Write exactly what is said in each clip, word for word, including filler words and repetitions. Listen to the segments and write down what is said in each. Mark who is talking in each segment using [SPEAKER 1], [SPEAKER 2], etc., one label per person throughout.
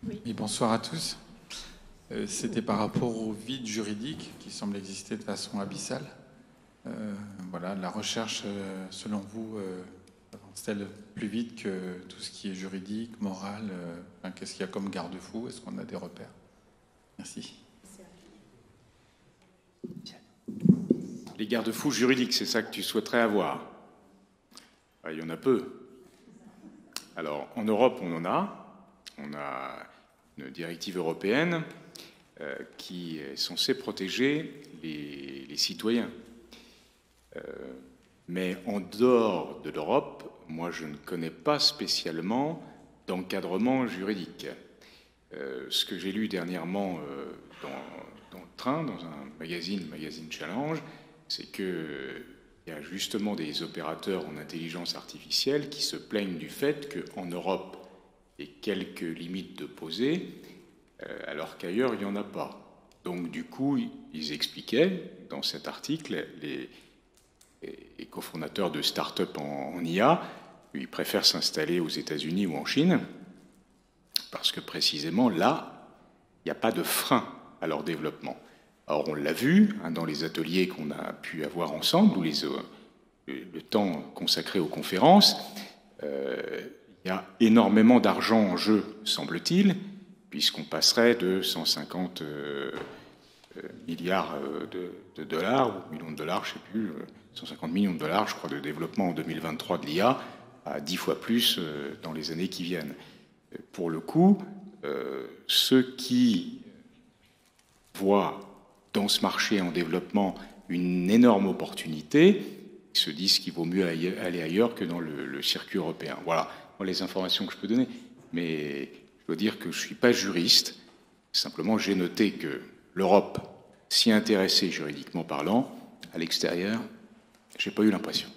[SPEAKER 1] Oui. Et bonsoir à tous. Euh, C'était par rapport au vide juridique qui semble exister de façon abyssale. Euh, voilà, la recherche, euh, selon vous, euh, avance-t-elle plus vite que tout ce qui est juridique, moral euh, enfin, qu'est-ce qu'il y a comme garde-fou? Est-ce qu'on a des repères? Merci.
[SPEAKER 2] Les garde-fous juridiques, c'est ça que tu souhaiterais avoir? Il y en a peu. Alors, en Europe, on en a. On a une directive européenne euh, qui est censée protéger les, les citoyens. Euh, mais en dehors de l'Europe, moi, je ne connais pas spécialement d'encadrement juridique. Euh, ce que j'ai lu dernièrement euh, dans, dans le train, dans un magazine, magazine Challenge, c'est qu'il y a justement des opérateurs en intelligence artificielle qui se plaignent du fait qu'en Europe, il y a quelques limites de posées, euh, alors qu'ailleurs, il n'y en a pas. Donc, du coup, ils expliquaient, dans cet article, les, les cofondateurs de start-up en, en I A, ils préfèrent s'installer aux États-Unis ou en Chine, parce que précisément, là, il n'y a pas de frein à leur développement. Or, on l'a vu hein, dans les ateliers qu'on a pu avoir ensemble, ou les, euh, le, le temps consacré aux conférences, euh, il y a énormément d'argent en jeu, semble-t-il, puisqu'on passerait de cent cinquante euh, euh, milliards de, de dollars, ou millions de dollars, je ne sais plus, euh, cent cinquante millions de dollars, je crois, de développement en deux mille vingt-trois de l'I A, à dix fois plus euh, dans les années qui viennent. Pour le coup, euh, ceux qui voient dans ce marché en développement une énorme opportunité se disent qu'il vaut mieux aller ailleurs que dans le, le circuit européen. Voilà les informations que je peux donner. Mais je dois dire que je ne suis pas juriste. Simplement, j'ai noté que l'Europe s'y intéressait juridiquement parlant. À l'extérieur, je n'ai pas eu l'impression.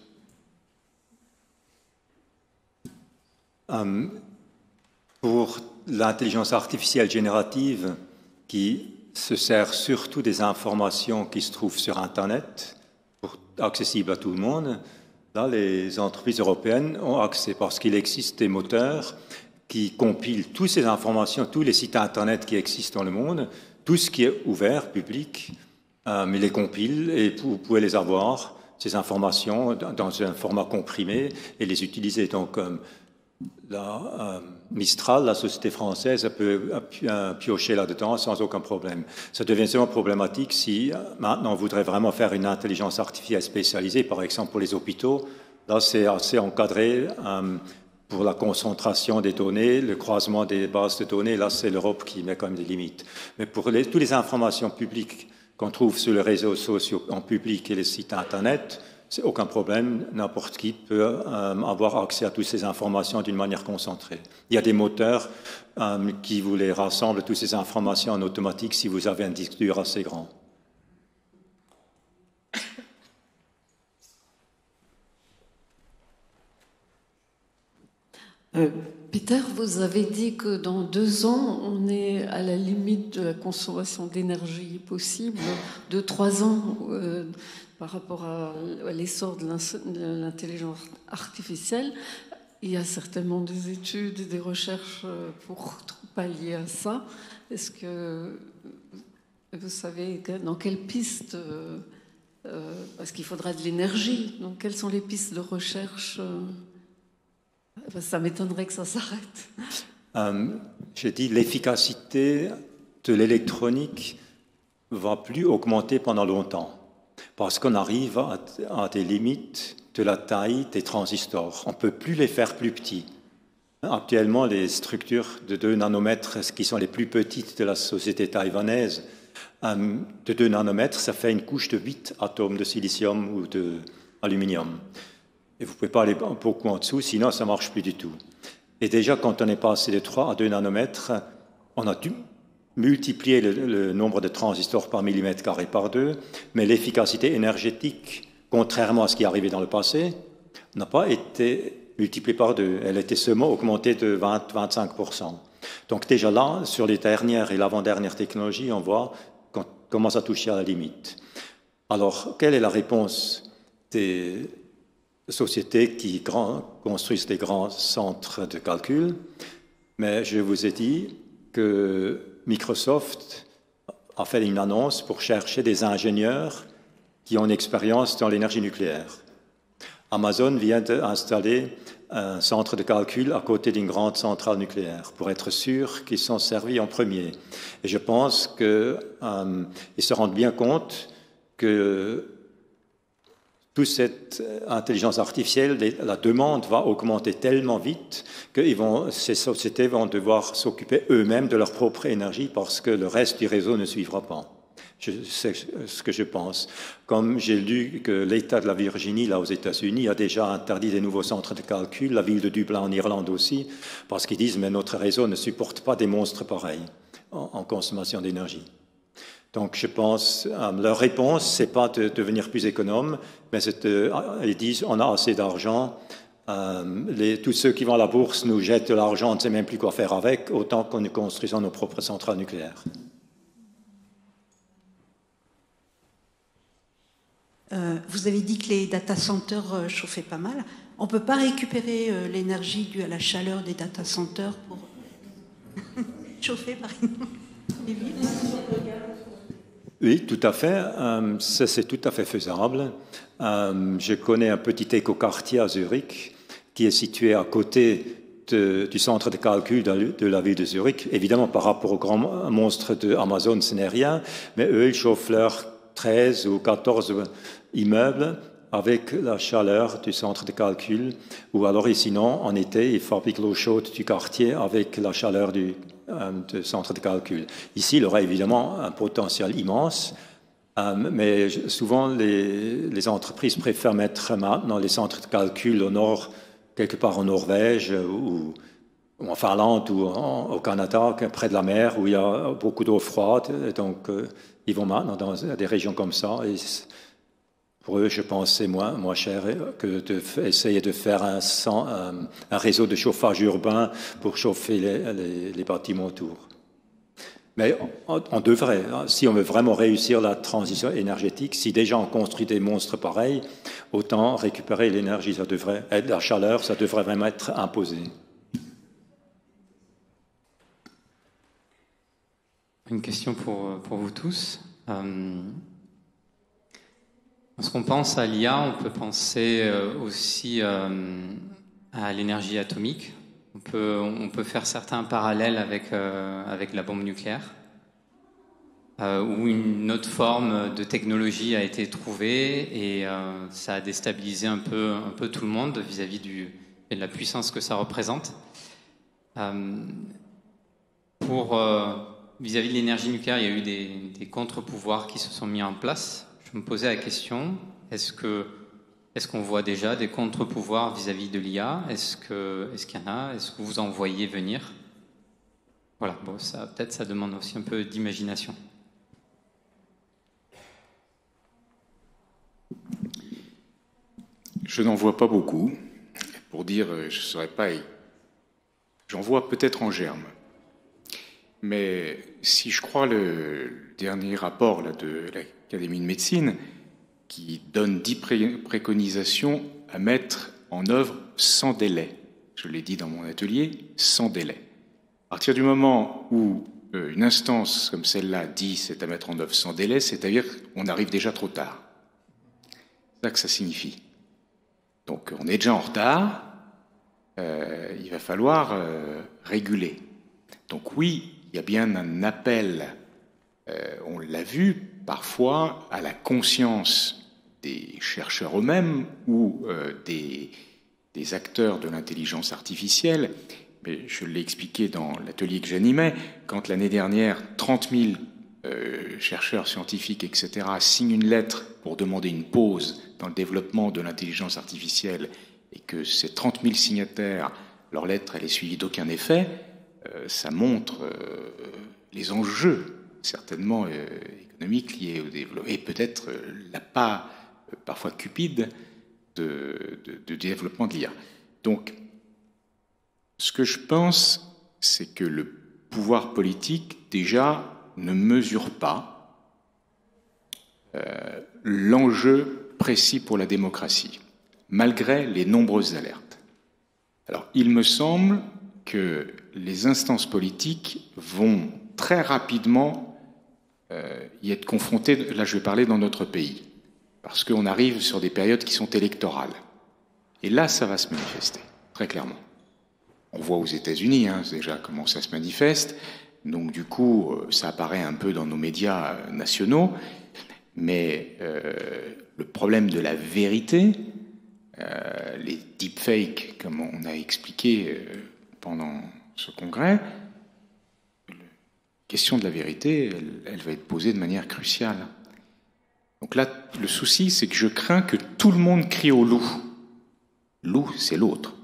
[SPEAKER 3] Um, pour l'intelligence artificielle générative qui se sert surtout des informations qui se trouvent sur Internet, pour, accessibles à tout le monde, là, les entreprises européennes ont accès parce qu'il existe des moteurs qui compilent toutes ces informations, tous les sites Internet qui existent dans le monde, tout ce qui est ouvert, public, euh, ils les compilent et vous pouvez les avoir, ces informations, dans un format comprimé et les utiliser. Donc, euh, la, euh, Mistral, la société française, peut piocher là-dedans sans aucun problème. Ça devient seulement problématique si euh, maintenant on voudrait vraiment faire une intelligence artificielle spécialisée, par exemple pour les hôpitaux. Là, c'est assez encadré euh, pour la concentration des données, le croisement des bases de données. Là, c'est l'Europe qui met quand même des limites. Mais pour les, toutes les informations publiques qu'on trouve sur les réseaux sociaux en public et les sites Internet, c'est aucun problème, n'importe qui peut euh, avoir accès à toutes ces informations d'une manière concentrée. Il y a des moteurs euh, qui vous les rassemblent, toutes ces informations en automatique, si vous avez un disque dur assez grand.
[SPEAKER 4] Euh, Peter, vous avez dit que dans deux ans, on est à la limite de la consommation d'énergie possible, de trois ans euh, par rapport à, à l'essor de l'intelligence artificielle. Il y a certainement des études et des recherches pour pallier à ça. Est-ce que vous savez dans quelle piste, euh, parce qu'il faudra de l'énergie, donc quelles sont les pistes de recherche? Ça m'étonnerait que ça s'arrête.
[SPEAKER 3] Euh, J'ai dit l'efficacité de l'électronique va plus augmenter pendant longtemps parce qu'on arrive à, à des limites de la taille des transistors. On ne peut plus les faire plus petits. Actuellement, les structures de deux nanomètres, qui sont les plus petites de la société taïwanaise, euh, de deux nanomètres, ça fait une couche de huit atomes de silicium ou d'aluminium. Et vous ne pouvez pas aller beaucoup en dessous, sinon ça ne marche plus du tout. Et déjà, quand on est passé de trois à deux nanomètres, on a dû multiplier le, le nombre de transistors par millimètre carré par deux, mais l'efficacité énergétique, contrairement à ce qui est arrivé dans le passé, n'a pas été multipliée par deux. Elle était seulement augmentée de vingt à vingt-cinq pour cent. Donc déjà là, sur les dernières et l'avant-dernière technologie, on voit qu'on commence à toucher à la limite. Alors, quelle est la réponse des sociétés qui grand, construisent des grands centres de calcul? Mais je vous ai dit, que Microsoft a fait une annonce pour chercher des ingénieurs qui ont une expérience dans l'énergie nucléaire. Amazon vient d'installer un centre de calcul à côté d'une grande centrale nucléaire pour être sûr qu'ils sont servis en premier. Et je pense qu'ils euh, se rendent bien compte que toute cette intelligence artificielle, la demande va augmenter tellement vite que ils vont, ces sociétés vont devoir s'occuper eux-mêmes de leur propre énergie parce que le reste du réseau ne suivra pas. C'est ce que je pense. Comme j'ai lu que l'État de la Virginie, là aux États-Unis, a déjà interdit des nouveaux centres de calcul, la ville de Dublin en Irlande aussi, parce qu'ils disent mais notre réseau ne supporte pas des monstres pareils en, en consommation d'énergie. Donc je pense, euh, leur réponse, c'est pas de devenir plus économe, mais c'est de, ils disent on a assez d'argent, euh, les, tous ceux qui vont à la bourse nous jettent de l'argent, on ne sait même plus quoi faire avec, autant qu'on nous construisons nos propres centrales nucléaires.
[SPEAKER 5] Euh, vous avez dit que les data centers euh, chauffaient pas mal. On ne peut pas récupérer euh, l'énergie due à la chaleur des data centers pour chauffer, par exemple, les villes?
[SPEAKER 3] Oui, tout à fait. Euh, ça, c'est tout à fait faisable. Euh, je connais un petit écoquartier à Zurich qui est situé à côté de, du centre de calcul de, de la ville de Zurich. Évidemment, par rapport au grand monstre de Amazon, ce n'est rien, mais eux, ils chauffent leurs treize ou quatorze immeubles avec la chaleur du centre de calcul, ou alors, et sinon, en été, ils fabriquent l'eau chaude du quartier avec la chaleur du, euh, du centre de calcul. Ici, il aura évidemment un potentiel immense, euh, mais souvent, les, les entreprises préfèrent mettre maintenant les centres de calcul au nord, quelque part en Norvège, ou, ou en Finlande, ou en, au Canada, près de la mer, où il y a beaucoup d'eau froide, et donc euh, ils vont maintenant dans des régions comme ça, et pour eux, je pense, c'est moins, moins cher que d'essayer de, de faire un, un, un réseau de chauffage urbain pour chauffer les, les, les bâtiments autour. Mais on, on devrait, si on veut vraiment réussir la transition énergétique, si déjà on construit des monstres pareils, autant récupérer l'énergie, ça devrait être la chaleur, ça devrait vraiment être imposé.
[SPEAKER 6] Une question pour, pour vous tous. Euh... Lorsqu'on pense à l'I A, on peut penser aussi euh, à l'énergie atomique. On peut, on peut faire certains parallèles avec, euh, avec la bombe nucléaire, euh, où une autre forme de technologie a été trouvée et euh, ça a déstabilisé un peu, un peu tout le monde vis-à-vis du, de la puissance que ça représente. Euh, pour, euh, vis-à-vis de l'énergie nucléaire, il y a eu des, des contre-pouvoirs qui se sont mis en place. Je me posais la question, est-ce que, est-ce qu'on voit déjà des contre-pouvoirs vis-à-vis de l'I A? Est-ce que, est-ce qu'il y en a? Est-ce que vous en voyez venir? Voilà, bon, ça, peut-être ça demande aussi un peu d'imagination.
[SPEAKER 2] Je n'en vois pas beaucoup. Pour dire, je ne saurais pas, j'en vois peut-être en germe. Mais si je crois le dernier rapport là, de l'Académie de médecine, qui donne dix pré- préconisations à mettre en œuvre sans délai, je l'ai dit dans mon atelier, sans délai. À partir du moment où euh, une instance comme celle-là dit c'est à mettre en œuvre sans délai, c'est-à-dire qu'on arrive déjà trop tard. C'est ça que ça signifie. Donc on est déjà en retard, euh, il va falloir euh, réguler. Donc oui, il y a bien un appel, euh, on l'a vu parfois, à la conscience des chercheurs eux-mêmes ou euh, des, des acteurs de l'intelligence artificielle. Mais je l'ai expliqué dans l'atelier que j'animais, quand l'année dernière, trente mille euh, chercheurs scientifiques, et cetera, signent une lettre pour demander une pause dans le développement de l'intelligence artificielle et que ces trente mille signataires, leur lettre, elle est suivie d'aucun effet, Euh, ça montre euh, les enjeux, certainement euh, économiques liés au développement, et peut-être euh, la part, euh, parfois cupide, de, de, de développement de l'I A. Donc, ce que je pense, c'est que le pouvoir politique, déjà, ne mesure pas euh, l'enjeu précis pour la démocratie, malgré les nombreuses alertes. Alors, il me semble que les instances politiques vont très rapidement euh, y être confrontées, là je vais parler dans notre pays, parce qu'on arrive sur des périodes qui sont électorales. Et là, ça va se manifester, très clairement. On voit aux États-Unis hein, déjà comment ça se manifeste, donc du coup, ça apparaît un peu dans nos médias nationaux, mais euh, le problème de la vérité, euh, les deepfakes, comme on a expliqué euh, pendant ce congrès, la question de la vérité, elle, elle va être posée de manière cruciale. Donc là, le souci, c'est que je crains que tout le monde crie au loup. Loup, c'est l'autre.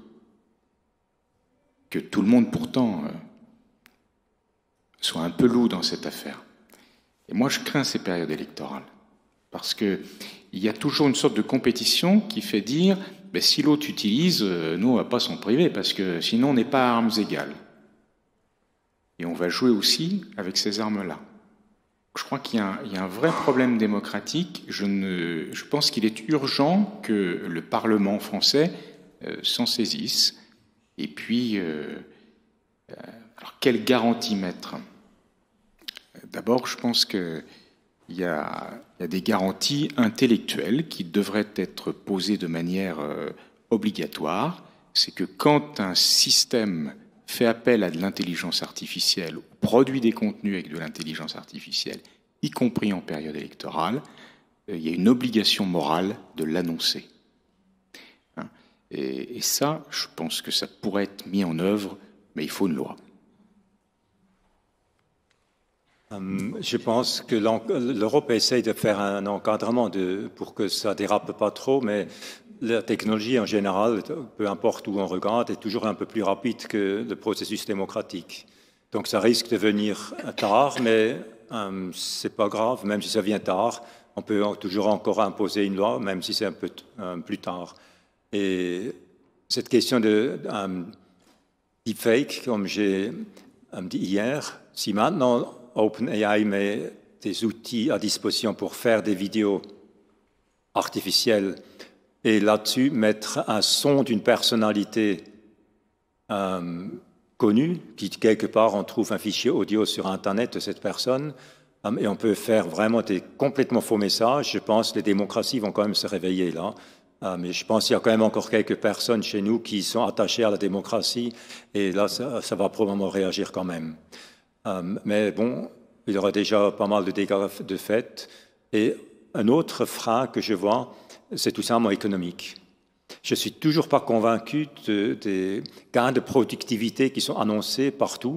[SPEAKER 2] Que tout le monde, pourtant, euh, soit un peu loup dans cette affaire. Et moi, je crains ces périodes électorales. Parce qu'il y a toujours une sorte de compétition qui fait dire ben, si l'autre utilise, euh, nous, on ne va pas s'en priver, parce que sinon, on n'est pas à armes égales. Et on va jouer aussi avec ces armes-là. Je crois qu'il y, y a un vrai problème démocratique. Je, ne, je pense qu'il est urgent que le Parlement français euh, s'en saisisse. Et puis, euh, euh, alors quelle garantie mettre? D'abord, je pense qu'il y, y a des garanties intellectuelles qui devraient être posées de manière euh, obligatoire. C'est que quand un système fait appel à de l'intelligence artificielle ou produit des contenus avec de l'intelligence artificielle, y compris en période électorale, euh, il y a une obligation morale de l'annoncer. Hein? Et, et ça, je pense que ça pourrait être mis en œuvre, mais il faut une loi.
[SPEAKER 3] Je pense que l'Europe essaye de faire un encadrement de, pour que ça dérape pas trop, mais la technologie en général, peu importe où on regarde, est toujours un peu plus rapide que le processus démocratique. Donc ça risque de venir tard, mais euh, c'est pas grave, même si ça vient tard, on peut toujours encore imposer une loi, même si c'est un peu euh, plus tard. Et cette question de euh, deepfake, comme j'ai euh, dit hier, si maintenant OpenAI met des outils à disposition pour faire des vidéos artificielles et là-dessus mettre un son d'une personnalité euh, connue, qui quelque part on trouve un fichier audio sur Internet de cette personne, euh, et on peut faire vraiment des complètement faux messages. Je pense que les démocraties vont quand même se réveiller là. Euh, mais je pense qu'il y a quand même encore quelques personnes chez nous qui sont attachées à la démocratie, et là ça, ça va probablement réagir quand même. Euh, mais bon, il y aura déjà pas mal de dégâts de fait. Et un autre frein que je vois, c'est tout simplement économique. Je ne suis toujours pas convaincu de, des gains de productivité qui sont annoncés partout.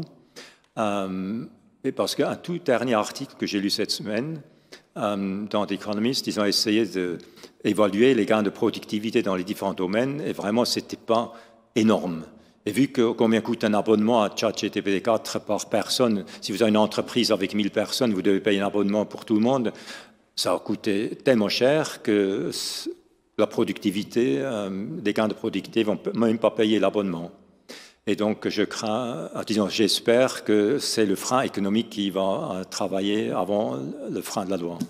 [SPEAKER 3] Euh, et parce qu'un tout dernier article que j'ai lu cette semaine euh, dans The Economist, ils ont essayé d'évaluer les gains de productivité dans les différents domaines, et vraiment, ce n'était pas énorme. Et vu que combien coûte un abonnement à ChatGPT quatre par personne, si vous avez une entreprise avec mille personnes, vous devez payer un abonnement pour tout le monde, ça a coûté tellement cher que la productivité, euh, les gains de productivité ne vont même pas payer l'abonnement. Et donc, je crains, disons, j'espère que c'est le frein économique qui va travailler avant le frein de la loi.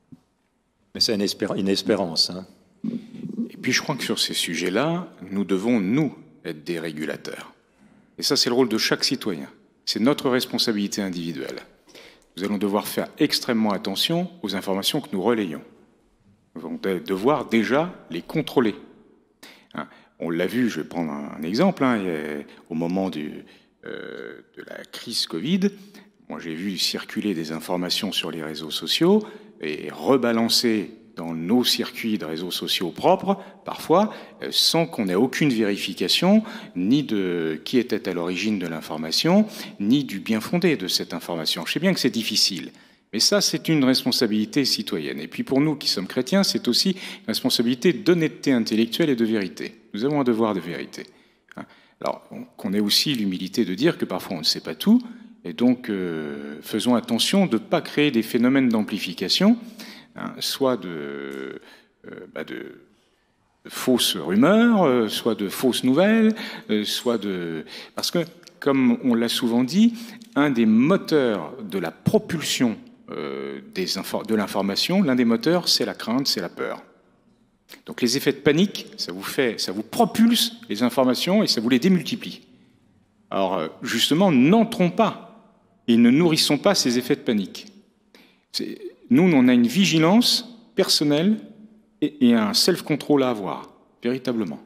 [SPEAKER 3] Mais c'est une, espér une espérance. Hein.
[SPEAKER 2] Et puis, je crois que sur ces sujets-là, nous devons, nous, être des régulateurs. Et ça, c'est le rôle de chaque citoyen. C'est notre responsabilité individuelle. Nous allons devoir faire extrêmement attention aux informations que nous relayons. Nous allons devoir déjà les contrôler. Hein, on l'a vu, je vais prendre un, un exemple, hein, au moment du, euh, de la crise Covid, moi j'ai vu circuler des informations sur les réseaux sociaux et rebalancer dans nos circuits de réseaux sociaux propres, parfois, euh, sans qu'on ait aucune vérification, ni de qui était à l'origine de l'information, ni du bien fondé de cette information. Je sais bien que c'est difficile, mais ça, c'est une responsabilité citoyenne. Et puis pour nous qui sommes chrétiens, c'est aussi une responsabilité d'honnêteté intellectuelle et de vérité. Nous avons un devoir de vérité. Alors, qu'on ait aussi l'humilité de dire que parfois on ne sait pas tout, et donc euh, faisons attention de ne pas créer des phénomènes d'amplification, Hein, soit de, euh, bah de, de fausses rumeurs, euh, soit de fausses nouvelles, euh, soit de... Parce que, comme on l'a souvent dit, un des moteurs de la propulsion euh, des de l'information, l'un des moteurs, c'est la crainte, c'est la peur. Donc les effets de panique, ça vous fait, ça vous propulse les informations et ça vous les démultiplie. Alors, justement, n'entrons pas et ne nourrissons pas ces effets de panique. C'est, nous, on a une vigilance personnelle et, et un self-control à avoir, véritablement.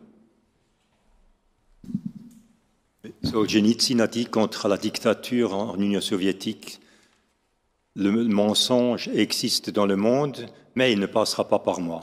[SPEAKER 3] Solzhenitsyn a dit contre la dictature en Union soviétique, le mensonge existe dans le monde, mais il ne passera pas par moi.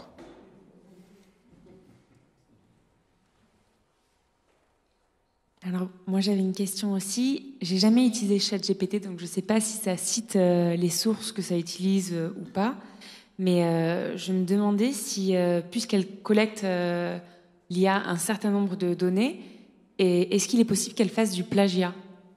[SPEAKER 7] Alors, moi, j'avais une question aussi. J'ai jamais utilisé ChatGPT, donc je ne sais pas si ça cite euh, les sources que ça utilise euh, ou pas. Mais euh, je me demandais si, euh, puisqu'elle collecte euh, l'I A un certain nombre de données, et est-ce qu'il est possible qu'elle fasse du plagiat ?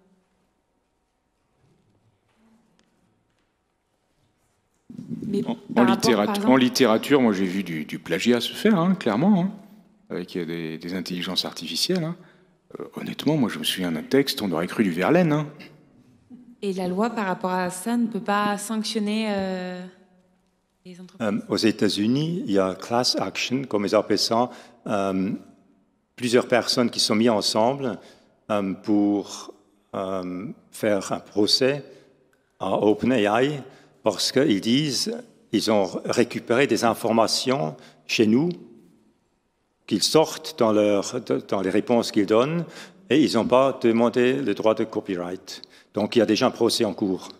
[SPEAKER 7] Mais
[SPEAKER 2] En,
[SPEAKER 7] par
[SPEAKER 2] en,
[SPEAKER 7] rapport,
[SPEAKER 2] littérature,
[SPEAKER 7] par exemple...
[SPEAKER 2] en littérature, moi j'ai vu du, du plagiat se faire, hein, clairement, hein, avec des, des intelligences artificielles. Hein. Euh, honnêtement, moi je me souviens d'un texte, on aurait cru du Verlaine. Hein.
[SPEAKER 7] Et la loi par rapport à ça ne peut pas sanctionner euh, les entreprises ?
[SPEAKER 3] Euh, aux États-Unis, il y a class action, comme ils appellent ça, euh, plusieurs personnes qui sont mises ensemble euh, pour euh, faire un procès à OpenAI parce qu'ils disent qu'ils ont récupéré des informations chez nous qu'ils sortent dans, leur, dans les réponses qu'ils donnent et ils n'ont pas demandé le droit de copyright. Donc il y a déjà un procès en cours.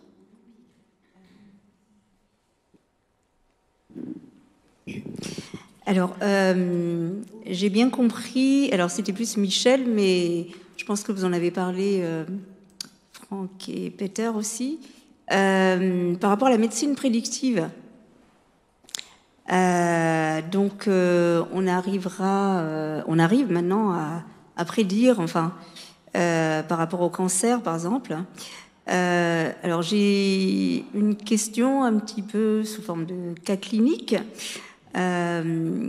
[SPEAKER 5] Alors, euh, j'ai bien compris, alors c'était plus Michel, mais je pense que vous en avez parlé, euh, Franck et Peter aussi, euh, par rapport à la médecine prédictive. Euh, donc, euh, on arrivera, euh, on arrive maintenant à, à prédire, enfin, euh, par rapport au cancer, par exemple. Euh, alors, j'ai une question un petit peu sous forme de cas clinique. Euh,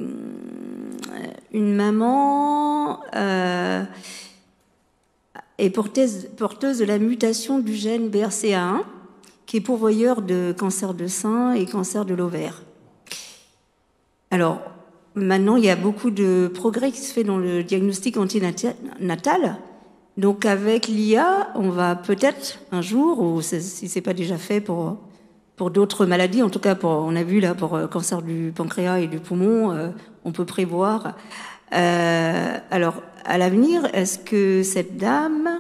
[SPEAKER 5] une maman euh, est porteuse, porteuse de la mutation du gène B R C A un, qui est pourvoyeur de cancer de sein et cancer de l'ovaire. Alors, maintenant, il y a beaucoup de progrès qui se fait dans le diagnostic antinatal. Donc, avec l'I A, on va peut-être un jour, ou si c'est pas déjà fait pour pour d'autres maladies, en tout cas, pour, on a vu là pour le cancer du pancréas et du poumon, euh, on peut prévoir. Euh, alors, à l'avenir, est-ce que cette dame,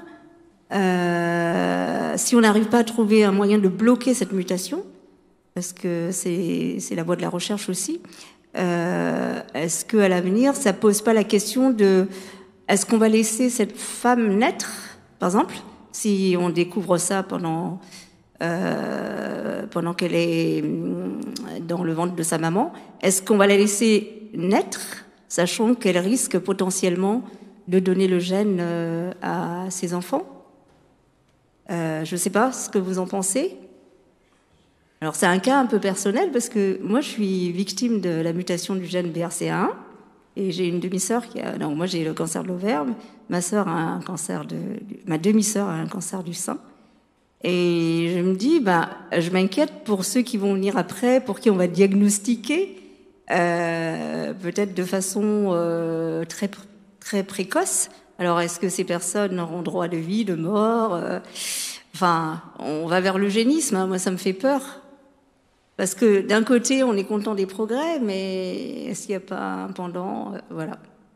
[SPEAKER 5] euh, si on n'arrive pas à trouver un moyen de bloquer cette mutation, parce que c'est c'est la voie de la recherche aussi, euh, est-ce qu'à l'avenir, ça pose pas la question de, est-ce qu'on va laisser cette femme naître, par exemple, si on découvre ça pendant Euh, pendant qu'elle est dans le ventre de sa maman, est-ce qu'on va la laisser naître, sachant qu'elle risque potentiellement de donner le gène euh, à ses enfants ? euh, Je ne sais pas ce que vous en pensez. Alors c'est un cas un peu personnel parce que moi je suis victime de la mutation du gène B R C A un et j'ai une demi-sœur qui a... Non, moi j'ai le cancer de l'ovaire, ma sœur a un cancer de... Ma demi-sœur a un cancer du sein. Et je me dis, ben, je m'inquiète pour ceux qui vont venir après, pour qui on va diagnostiquer, euh, peut-être de façon euh, très, très précoce. Alors, est-ce que ces personnes auront droit de vie, de mort euh, Enfin, on va vers l'eugénisme, hein, moi ça me fait peur. Parce que d'un côté, on est content des progrès, mais est-ce qu'il n'y a pas un pendant euh, Voilà.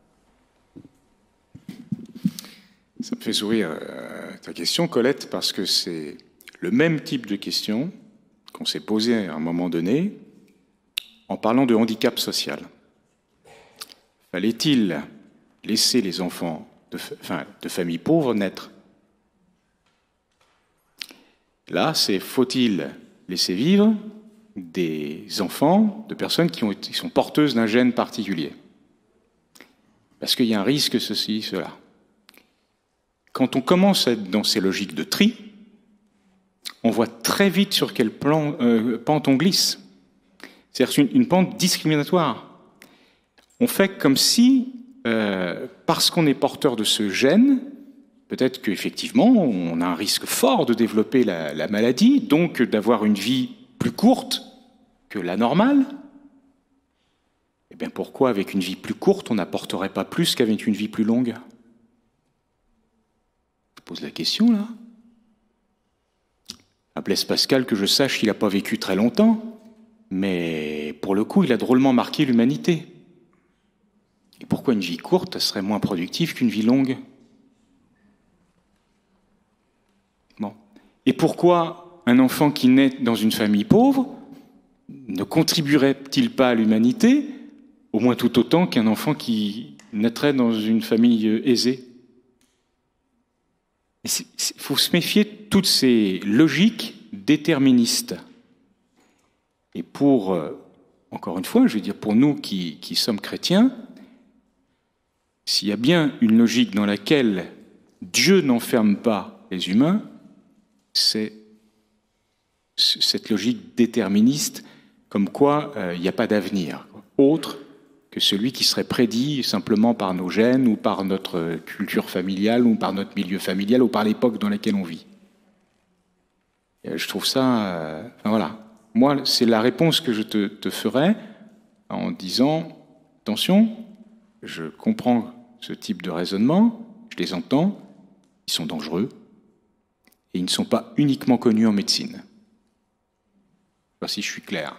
[SPEAKER 2] Ça me fait sourire euh, ta question, Colette, parce que c'est le même type de question qu'on s'est posé à un moment donné en parlant de handicap social. Fallait-il laisser les enfants de, enfin, de familles pauvres naître ? Là, c'est faut-il laisser vivre des enfants de personnes qui, ont, qui sont porteuses d'un gène particulier ? Parce qu'il y a un risque, ceci, cela. Quand on commence à être dans ces logiques de tri, on voit très vite sur quelle plan, euh, pente on glisse. C'est-à-dire une, une pente discriminatoire. On fait comme si, euh, parce qu'on est porteur de ce gène, peut-être qu'effectivement, on a un risque fort de développer la, la maladie, donc d'avoir une vie plus courte que la normale. Eh bien, pourquoi, avec une vie plus courte, on n'apporterait pas plus qu'avec une vie plus longue ? pose la question, là. Un Blaise Pascal, que je sache, il n'a pas vécu très longtemps, mais pour le coup, il a drôlement marqué l'humanité. Et pourquoi une vie courte serait moins productive qu'une vie longue? Bon. Et pourquoi un enfant qui naît dans une famille pauvre ne contribuerait-il pas à l'humanité au moins tout autant qu'un enfant qui naîtrait dans une famille aisée? Il faut se méfier de toutes ces logiques déterministes. Et pour, euh, encore une fois, je veux dire, pour nous qui, qui sommes chrétiens, s'il y a bien une logique dans laquelle Dieu n'enferme pas les humains, c'est cette logique déterministe, comme quoi euh, il n'y a pas d'avenir autre que celui qui serait prédit simplement par nos gènes ou par notre culture familiale ou par notre milieu familial ou par l'époque dans laquelle on vit. Et je trouve ça... Euh, enfin voilà. Moi, c'est la réponse que je te, te ferai en disant, attention, je comprends ce type de raisonnement, je les entends, ils sont dangereux et ils ne sont pas uniquement connus en médecine. Je ne sais pas si je suis clair.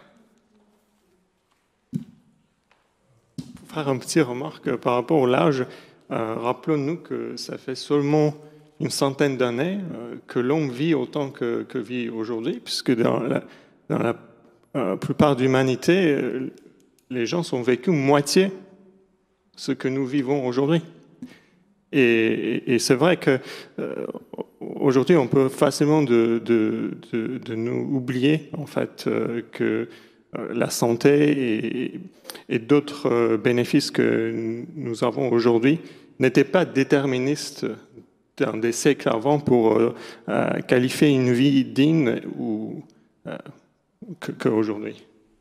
[SPEAKER 8] Pour faire une petite remarque par rapport à l'âge, euh, rappelons-nous que ça fait seulement une centaine d'années euh, que l'homme vit autant que, que vit aujourd'hui, puisque dans la, dans la euh, plupart de l'humanité, euh, les gens ont vécu moitié ce que nous vivons aujourd'hui. Et, et, et c'est vrai que euh, aujourd'hui, on peut facilement de, de, de, de nous oublier en fait euh, que euh, la santé et, et d'autres euh, bénéfices que nous avons aujourd'hui n'étaient pas déterministes dans des siècles avant pour euh, euh, qualifier une vie digne ou euh, qu'aujourd'hui.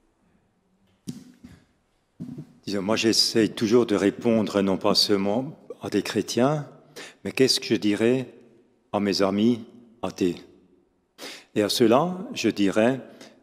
[SPEAKER 3] Disons, moi, j'essaie toujours de répondre non pas seulement à des chrétiens, mais qu'est-ce que je dirais à mes amis athées? Et à cela, je dirais,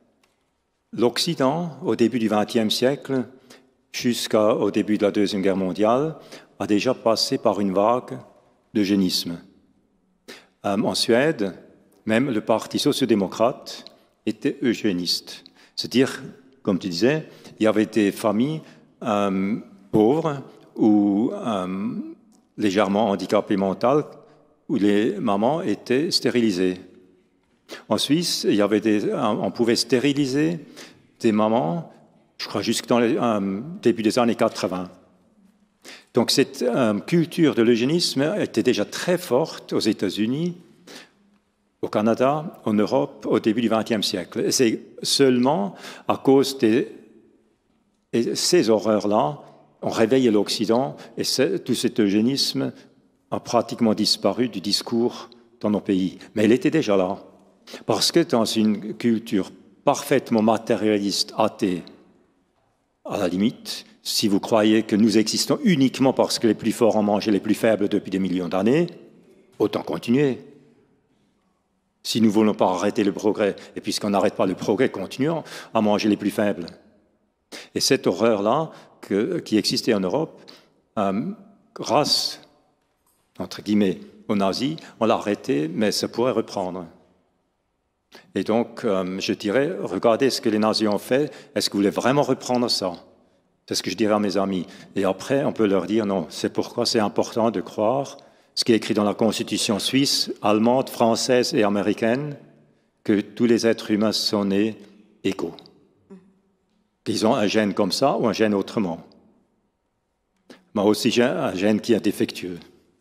[SPEAKER 3] l'Occident, au début du vingtième siècle, jusqu'au début de la Deuxième Guerre mondiale, a déjà passé par une vague d'eugénisme. Euh, en Suède, même le Parti social-démocrate était eugéniste. C'est-à-dire, comme tu disais, il y avait des familles euh, pauvres ou euh, légèrement handicapées mentales où les mamans étaient stérilisées. En Suisse, il y avait des, on pouvait stériliser des mamans, je crois, jusqu'au euh, début des années quatre-vingts. Donc cette euh, culture de l'eugénisme était déjà très forte aux États-Unis, au Canada, en Europe, au début du vingtième siècle. Et c'est seulement à cause de ces horreurs-là ont réveillé l'Occident et tout cet eugénisme a pratiquement disparu du discours dans nos pays. Mais il était déjà là. Parce que dans une culture parfaitement matérialiste, athée, à la limite, si vous croyez que nous existons uniquement parce que les plus forts en mangent les plus faibles depuis des millions d'années, autant continuer. Si nous ne voulons pas arrêter le progrès, et puisqu'on n'arrête pas le progrès, continuons à manger les plus faibles. Et cette horreur-là, que, qui existait en Europe, euh, grâce, entre guillemets, aux nazis, on l'a arrêté, mais ça pourrait reprendre. Et donc, euh, je dirais, regardez ce que les nazis ont fait, est-ce que vous voulez vraiment reprendre ça? C'est ce que je dirais à mes amis. Et après, on peut leur dire, non, c'est pourquoi c'est important de croire ce qui est écrit dans la Constitution suisse, allemande, française et américaine, que tous les êtres humains sont nés égaux. Qu'ils ont un gène comme ça ou un gène autrement. Moi aussi, j'ai un gène qui est défectueux,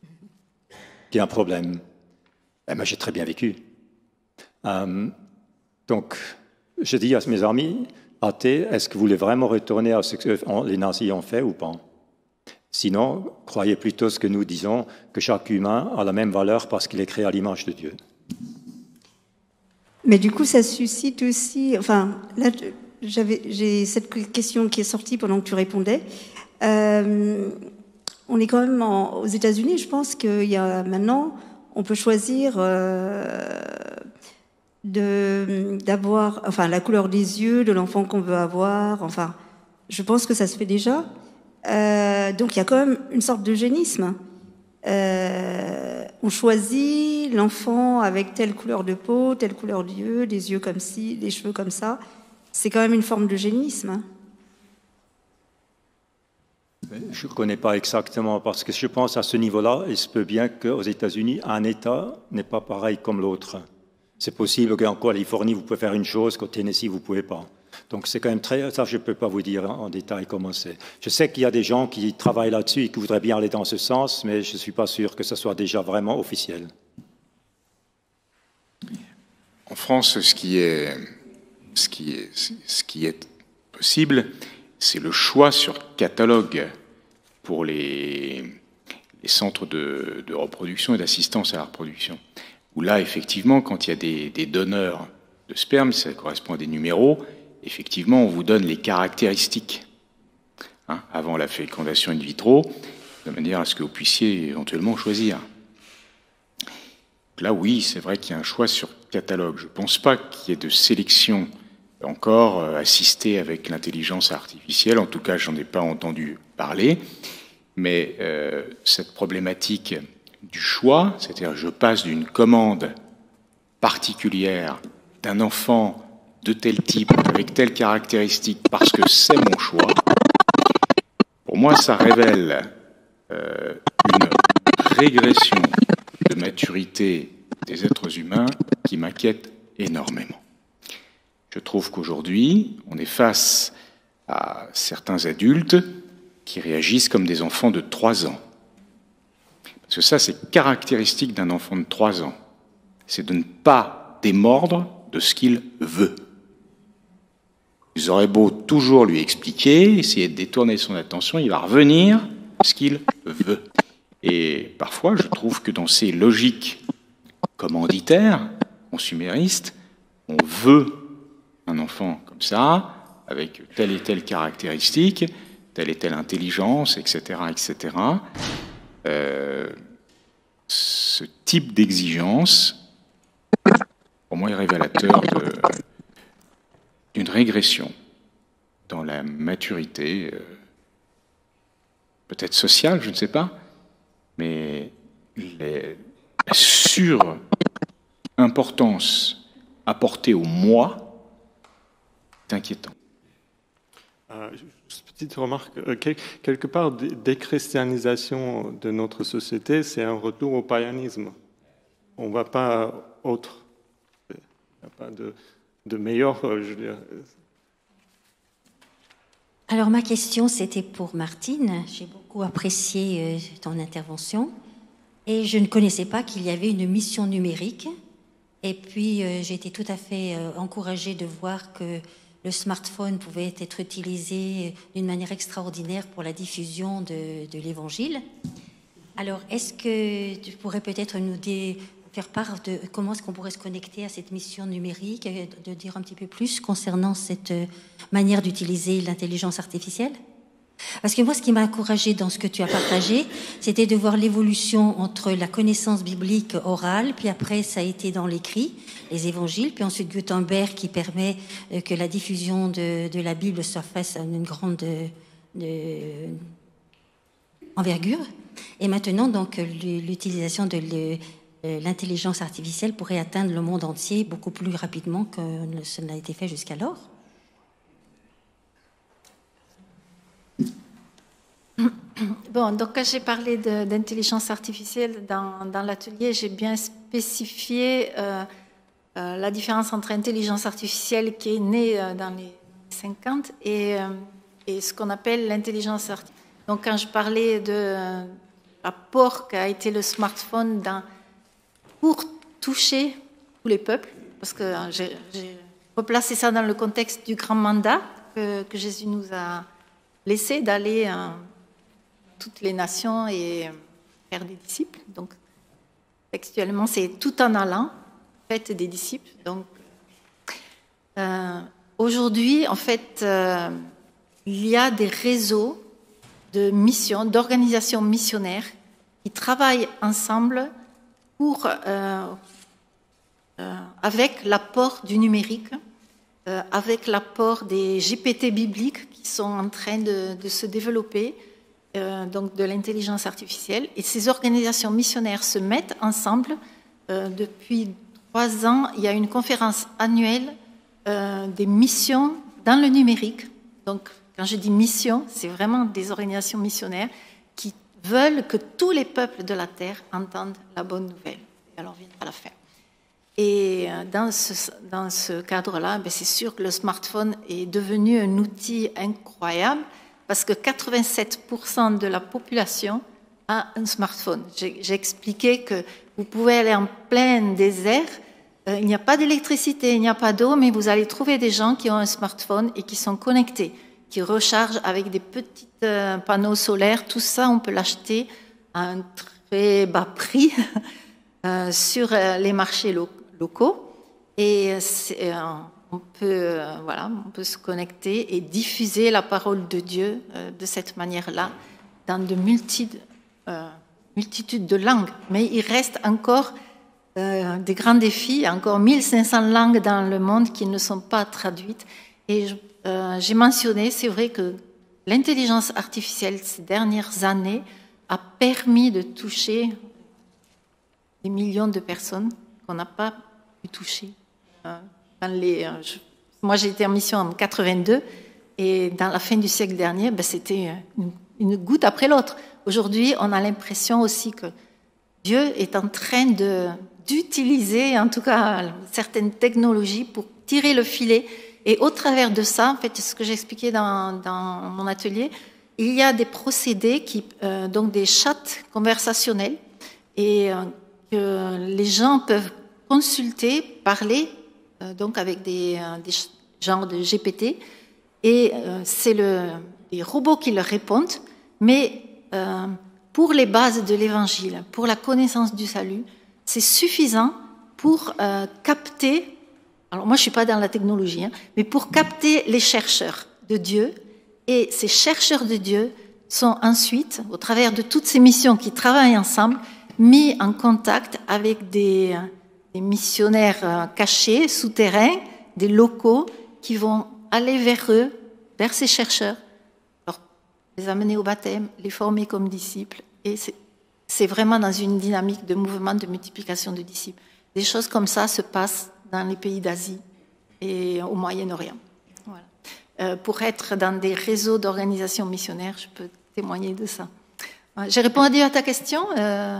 [SPEAKER 3] qui a un problème. Et moi, j'ai très bien vécu. Euh, donc, je dis à mes amis athées, est-ce que vous voulez vraiment retourner à ce que les nazis ont fait ou pas? Sinon, croyez plutôt ce que nous disons, que chaque humain a la même valeur parce qu'il est créé à l'image de Dieu.
[SPEAKER 5] Mais du coup, ça suscite aussi... Enfin, là, j'avais, j'ai cette question qui est sortie pendant que tu répondais. Euh, on est quand même en, aux États-Unis, je pense qu'il y a maintenant, on peut choisir euh, de, d'avoir, enfin, la couleur des yeux de l'enfant qu'on veut avoir. Enfin, je pense que ça se fait déjà. Euh, donc il y a quand même une sorte d'eugénisme. Euh, on choisit
[SPEAKER 9] l'enfant avec telle couleur de peau, telle couleur d'yeux, des yeux comme ci, des cheveux comme ça. C'est quand même une forme d'eugénisme. Hein.
[SPEAKER 3] Je ne connais pas exactement, parce que je pense à ce niveau-là, il se peut bien qu'aux États-Unis, un État n'est pas pareil comme l'autre. C'est possible qu'en Californie, vous pouvez faire une chose, qu'au Tennessee, vous ne pouvez pas. Donc c'est quand même très... Ça, je ne peux pas vous dire en détail comment c'est. Je sais qu'il y a des gens qui travaillent là-dessus et qui voudraient bien aller dans ce sens, mais je ne suis pas sûr que ce soit déjà vraiment officiel.
[SPEAKER 2] En France, ce qui est, ce qui est, ce qui est possible, c'est le choix sur catalogue pour les, les centres de, de reproduction et d'assistance à la reproduction. Où là, effectivement, quand il y a des, des donneurs de sperme, ça correspond à des numéros, effectivement, on vous donne les caractéristiques hein, avant la fécondation in vitro, de manière à ce que vous puissiez éventuellement choisir. Donc là, oui, c'est vrai qu'il y a un choix sur catalogue. Je ne pense pas qu'il y ait de sélection encore euh, assistée avec l'intelligence artificielle. En tout cas, je n'en ai pas entendu parler. Mais euh, cette problématique du choix, c'est-à-dire je passe d'une commande particulière d'un enfant de tel type, avec telle caractéristique, parce que c'est mon choix, pour moi, ça révèle euh, une régression de maturité des êtres humains qui m'inquiète énormément. Je trouve qu'aujourd'hui, on est face à certains adultes qui réagissent comme des enfants de trois ans. Parce que ça, c'est caractéristique d'un enfant de trois ans. C'est de ne pas démordre de ce qu'il veut. Vous aurez beau toujours lui expliquer, essayer de détourner son attention, il va revenir à ce qu'il veut. Et parfois, je trouve que dans ces logiques commanditaires, consuméristes, on veut un enfant comme ça, avec telle et telle caractéristique, telle et telle intelligence, et cetera, et cetera. Euh, ce type d'exigence, pour moi, est révélateur de, d'une régression dans la maturité, euh, peut-être sociale, je ne sais pas, mais les, la sur-importance apportée au moi est inquiétant.
[SPEAKER 8] Euh, juste une petite remarque. Euh, quelque part, déchristianisation de notre société, c'est un retour au païanisme. On ne va pas autre. Il n'y a pas de, de meilleur, euh, je veux dire.
[SPEAKER 10] Alors, ma question, c'était pour Martine. J'ai beaucoup apprécié euh, ton intervention. Et je ne connaissais pas qu'il y avait une mission numérique. Et puis, euh, j'ai été tout à fait euh, encouragée de voir que le smartphone pouvait être utilisé d'une manière extraordinaire pour la diffusion de, de l'Évangile. Alors, est-ce que tu pourrais peut-être nous dé- faire part de comment est-ce qu'on pourrait se connecter à cette mission numérique, de dire un petit peu plus concernant cette manière d'utiliser l'intelligence artificielle ? Parce que moi, ce qui m'a encouragée dans ce que tu as partagé, c'était de voir l'évolution entre la connaissance biblique orale, puis après, ça a été dans l'écrit, les évangiles, puis ensuite Gutenberg qui permet que la diffusion de, de la Bible soit faite à une grande de, de, envergure. Et maintenant, donc, l'utilisation de le, l'intelligence artificielle pourrait atteindre le monde entier beaucoup plus rapidement que ce n'a été fait jusqu'alors.
[SPEAKER 11] Bon, donc quand j'ai parlé de, d'intelligence artificielle dans, dans l'atelier, j'ai bien spécifié euh, euh, la différence entre intelligence artificielle qui est née euh, dans les cinquante et, euh, et ce qu'on appelle l'intelligence artificielle. Donc quand je parlais de euh, l'apport qu'a été le smartphone dans, pour toucher tous les peuples, parce que euh, j'ai, j'ai replacé ça dans le contexte du grand mandat que, que Jésus nous a laissé d'aller euh, toutes les nations et faire des disciples. Donc, textuellement, c'est tout en allant, faites des disciples. Donc, euh, aujourd'hui, en fait, euh, il y a des réseaux de missions, d'organisations missionnaires qui travaillent ensemble pour, euh, euh, avec l'apport du numérique, euh, avec l'apport des G P T bibliques qui sont en train de, de se développer, Euh, donc de l'intelligence artificielle, et ces organisations missionnaires se mettent ensemble euh, depuis trois ans, il y a une conférence annuelle euh, des missions dans le numérique. Donc, quand je dis mission, c'est vraiment des organisations missionnaires qui veulent que tous les peuples de la Terre entendent la bonne nouvelle. Et alors, on viendra la faire. Et dans ce, dans ce cadre-là, ben c'est sûr que le smartphone est devenu un outil incroyable parce que quatre-vingt-sept pour cent de la population a un smartphone. J'ai, j'ai expliqué que vous pouvez aller en plein désert, euh, il n'y a pas d'électricité, il n'y a pas d'eau, mais vous allez trouver des gens qui ont un smartphone et qui sont connectés, qui rechargent avec des petits euh, panneaux solaires. Tout ça, on peut l'acheter à un très bas prix euh, sur euh, les marchés locaux. locaux et c'est, euh, on peut euh, voilà on peut se connecter et diffuser la parole de Dieu euh, de cette manière-là dans de multi, euh, multitudes de langues, mais il reste encore euh, des grands défis. Il y a encore mille cinq cents langues dans le monde qui ne sont pas traduites et je, euh, j'ai mentionné, c'est vrai que l'intelligence artificielle ces dernières années a permis de toucher des millions de personnes qu'on n'a pas touché. Dans les, je, moi, j'ai été en mission en quatre-vingt-deux et dans la fin du siècle dernier, ben, c'était une, une goutte après l'autre. Aujourd'hui, on a l'impression aussi que Dieu est en train de, d'utiliser, en tout cas, certaines technologies pour tirer le filet. Et au travers de ça, en fait, ce que j'expliquais dans, dans mon atelier, il y a des procédés, qui, euh, donc des chats conversationnels, et euh, que les gens peuvent consulter, parler, euh, donc avec des, euh, des genres de G P T, et euh, c'est le, les robots qui leur répondent, mais euh, pour les bases de l'Évangile, pour la connaissance du salut, c'est suffisant pour euh, capter, alors moi je ne suis pas dans la technologie, hein, mais pour capter les chercheurs de Dieu, et ces chercheurs de Dieu sont ensuite, au travers de toutes ces missions qui travaillent ensemble, mis en contact avec des... des missionnaires cachés, souterrains, des locaux qui vont aller vers eux, vers ces chercheurs, alors, les amener au baptême, les former comme disciples. Et c'est, c'est vraiment dans une dynamique de mouvement de multiplication de disciples. Des choses comme ça se passent dans les pays d'Asie et au Moyen-Orient. Voilà. Euh, pour être dans des réseaux d'organisations missionnaires, je peux témoigner de ça. J'ai répondu à ta question euh...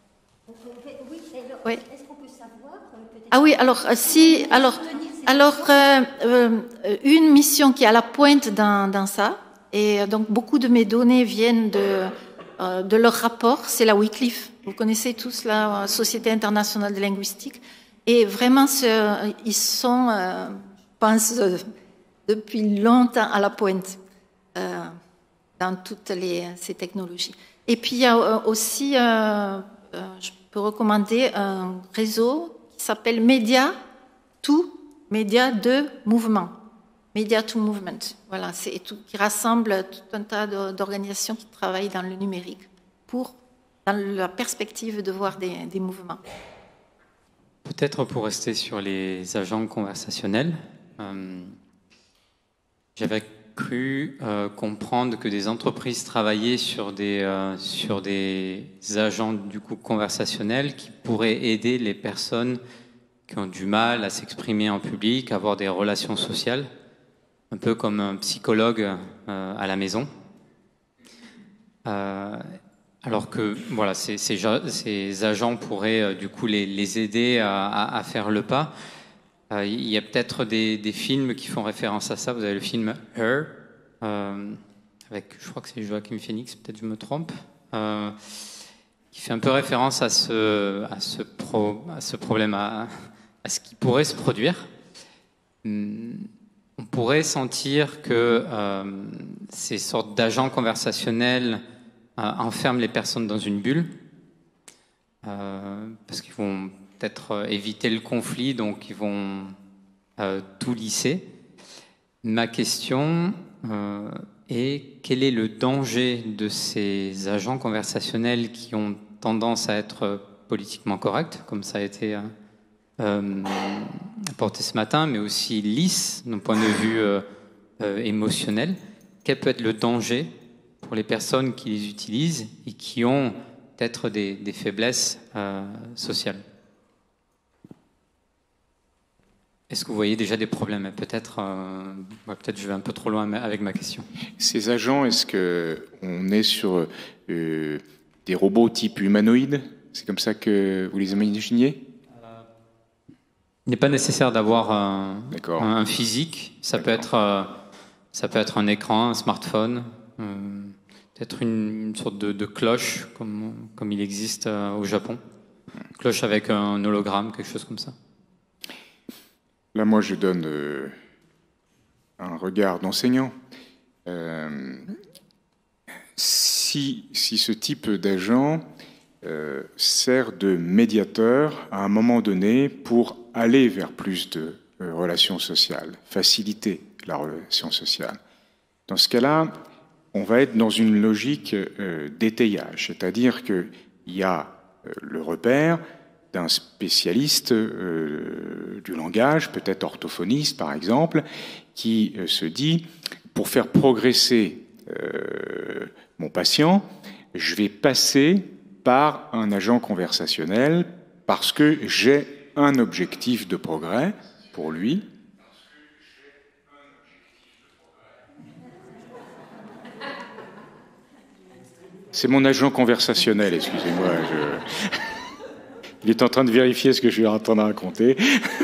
[SPEAKER 11] Oui. Ah oui, alors si, alors, alors euh, euh, une mission qui est à la pointe dans, dans ça, et donc beaucoup de mes données viennent de, euh, de leur rapport, c'est la Wycliffe. Vous connaissez tous la Société internationale de linguistique, et vraiment, ce, ils sont, euh, je pense, euh, depuis longtemps à la pointe euh, dans toutes les, ces technologies. Et puis il y a euh, aussi, euh, euh, je peux recommander un réseau qui s'appelle Media to Media de Mouvement. Media to Movement. Voilà, c'est tout, qui rassemble tout un tas d'organisations qui travaillent dans le numérique pour, dans la perspective de voir des, des mouvements.
[SPEAKER 6] Peut-être pour rester sur les agents conversationnels, euh, j'avais cru euh, comprendre que des entreprises travaillaient sur des, euh, sur des agents du coup conversationnels qui pourraient aider les personnes qui ont du mal à s'exprimer en public, à avoir des relations sociales, un peu comme un psychologue euh, à la maison. Euh, alors que voilà, ces, ces, ces agents pourraient euh, du coup les, les aider à, à, à faire le pas. Euh, il y a peut-être des, des films qui font référence à ça. Vous avez le film Her, euh, avec, je crois que c'est Joaquin Phoenix, peut-être je me trompe, euh, qui fait un peu référence à ce, à ce, pro, à ce problème, à, à ce qui pourrait se produire. On pourrait sentir que euh, ces sortes d'agents conversationnels euh, enferment les personnes dans une bulle, euh, parce qu'ils vont peut-être éviter le conflit, donc ils vont euh, tout lisser. Ma question euh, est, quel est le danger de ces agents conversationnels qui ont tendance à être politiquement corrects, comme ça a été... Euh, Euh, apporté ce matin, mais aussi lisse d'un point de vue euh, euh, émotionnel. Quel peut être le danger pour les personnes qui les utilisent et qui ont peut-être des, des faiblesses euh, sociales? est-ce que vous voyez déjà des problèmes? Peut-être euh, ouais, peut-être je vais un peu trop loin avec ma question.
[SPEAKER 2] Ces agents, est-ce qu'on est sur euh, des robots type humanoïdes? C'est comme ça que vous les imaginiez?
[SPEAKER 6] Il n'est pas nécessaire d'avoir un, un physique. Ça peut être, euh, ça peut être un écran, un smartphone, euh, peut-être une, une sorte de, de cloche, comme, comme il existe euh, au Japon. Cloche avec un hologramme, quelque chose comme ça.
[SPEAKER 2] Là, moi, je donne euh, un regard d'enseignant. Euh, si, si ce type d'agent euh, sert de médiateur à un moment donné pour aller vers plus de euh, relations sociales, faciliter la relation sociale, dans ce cas-là, on va être dans une logique euh, d'étayage, c'est-à-dire qu'il y a euh, le repère d'un spécialiste euh, du langage, peut-être orthophoniste par exemple, qui euh, se dit, pour faire progresser euh, mon patient, je vais passer par un agent conversationnel parce que j'ai un objectif de progrès pour lui. C'est mon agent conversationnel, excusez-moi. Je... Il est en train de vérifier ce que je suis en train de raconter.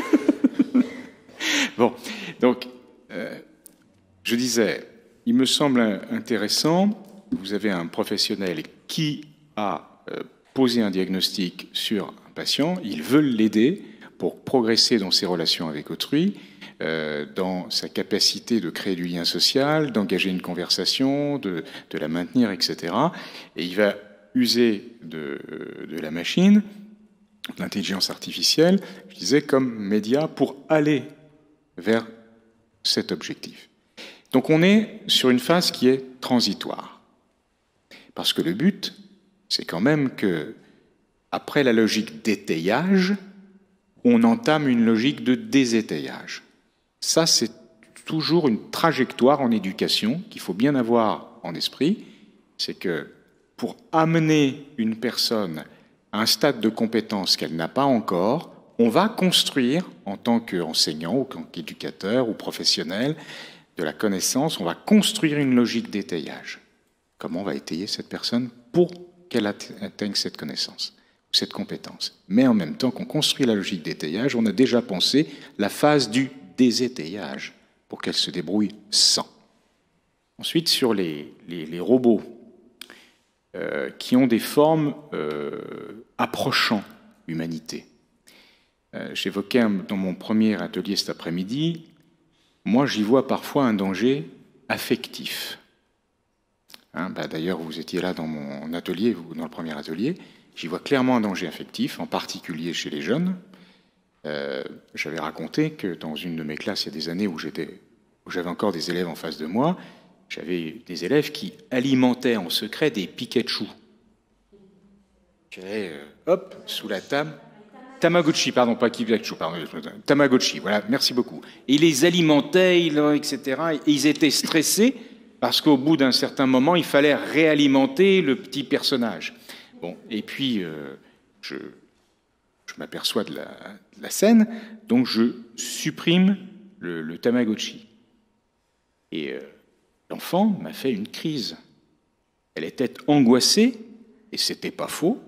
[SPEAKER 2] Bon, donc, euh, je disais, il me semble intéressant, vous avez un professionnel qui a euh, posé un diagnostic sur un patient, il veut l'aider pour progresser dans ses relations avec autrui, euh, dans sa capacité de créer du lien social, d'engager une conversation, de, de la maintenir, et cetera. Et il va user de, de la machine, de l'intelligence artificielle, je disais, comme média pour aller vers cet objectif. Donc on est sur une phase qui est transitoire. Parce que le but, c'est quand même que, après la logique d'étayage, on entame une logique de désétayage. Ça, c'est toujours une trajectoire en éducation qu'il faut bien avoir en esprit. C'est que pour amener une personne à un stade de compétence qu'elle n'a pas encore, on va construire, en tant qu'enseignant ou qu'éducateur ou professionnel de la connaissance, on va construire une logique d'étayage. Comment on va étayer cette personne pour qu'elle atteigne cette connaissance, cette compétence. Mais en même temps qu'on construit la logique d'étayage, on a déjà pensé la phase du désétayage pour qu'elle se débrouille sans. Ensuite, sur les, les, les robots euh, qui ont des formes euh, approchant l'humanité. Euh, J'évoquais dans mon premier atelier cet après-midi, moi j'y vois parfois un danger affectif. Hein, bah, d'ailleurs, vous étiez là dans mon atelier, vous, dans le premier atelier, j'y vois clairement un danger affectif, en particulier chez les jeunes. Euh, J'avais raconté que dans une de mes classes, il y a des années où j'étais, où j'avais encore des élèves en face de moi, j'avais des élèves qui alimentaient en secret des piquets de choux. Euh, hop, sous la table. Tamagotchi, pardon, pas Pikachu, pardon, Tamagotchi, voilà, merci beaucoup. Et ils les alimentaient, et cetera. Et ils étaient stressés parce qu'au bout d'un certain moment, il fallait réalimenter le petit personnage. Bon, et puis, euh, je, je m'aperçois de la, de la scène, donc je supprime le, le Tamagotchi. Et euh, l'enfant m'a fait une crise. Elle était angoissée, et c'était pas faux,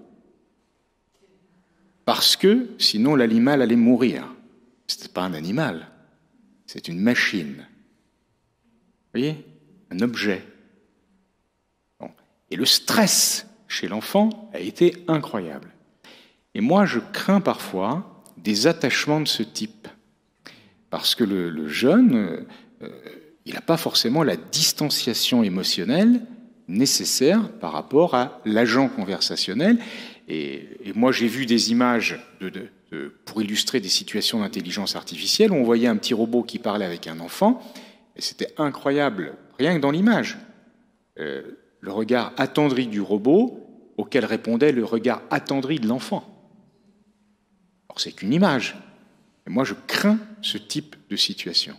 [SPEAKER 2] parce que sinon l'animal allait mourir. Ce n'était pas un animal, c'est une machine. Vous voyez ? Un objet. Bon. Et le stress chez l'enfant a été incroyable. Et moi, je crains parfois des attachements de ce type. Parce que le, le jeune, euh, il n'a pas forcément la distanciation émotionnelle nécessaire par rapport à l'agent conversationnel. Et, et moi, j'ai vu des images de, de, de, pour illustrer des situations d'intelligence artificielle où on voyait un petit robot qui parlait avec un enfant, et c'était incroyable, rien que dans l'image. Euh, le regard attendri du robot auquel répondait le regard attendri de l'enfant. Alors, c'est qu'une image. Et moi, je crains ce type de situation.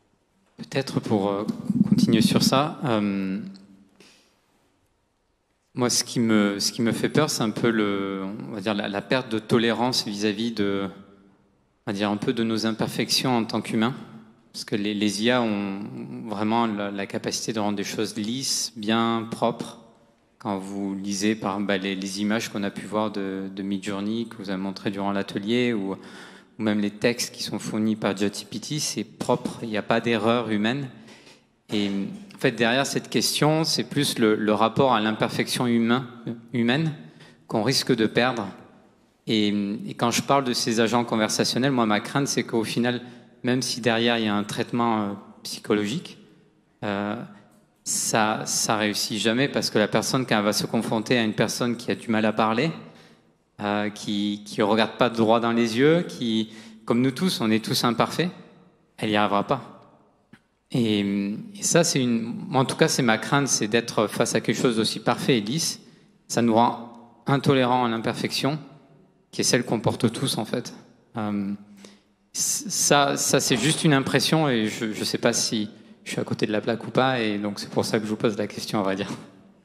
[SPEAKER 6] Peut-être pour euh, continuer sur ça, euh, Moi, ce qui me, ce qui me fait peur, c'est un peu le, on va dire la, la perte de tolérance vis-à-vis de, on va dire un peu de nos imperfections en tant qu'humains. Parce que les, les I A ont vraiment la, la capacité de rendre des choses lisses, bien propres. Quand vous lisez par exemple, bah, les, les images qu'on a pu voir de, de Midjourney, que vous avez montré durant l'atelier, ou, ou même les textes qui sont fournis par ChatGPT, c'est propre, il n'y a pas d'erreur humaine. Et en fait, derrière cette question, c'est plus le, le rapport à l'imperfection humain, humaine qu'on risque de perdre. Et, et quand je parle de ces agents conversationnels, moi, ma crainte, c'est qu'au final, même si derrière il y a un traitement euh, psychologique, euh, ça ça réussit jamais parce que la personne, quand elle va se confronter à une personne qui a du mal à parler, euh, qui qui regarde pas droit dans les yeux, qui, comme nous tous, on est tous imparfaits, elle y arrivera pas. Et, et ça, c'est une, en tout cas, c'est ma crainte, c'est d'être face à quelque chose d'aussi parfait et lisse. Ça nous rend intolérants à l'imperfection, qui est celle qu'on porte tous en fait. Euh, Ça, ça c'est juste une impression et je ne sais pas si je suis à côté de la plaque ou pas, et donc c'est pour ça que je vous pose la question, à vrai dire.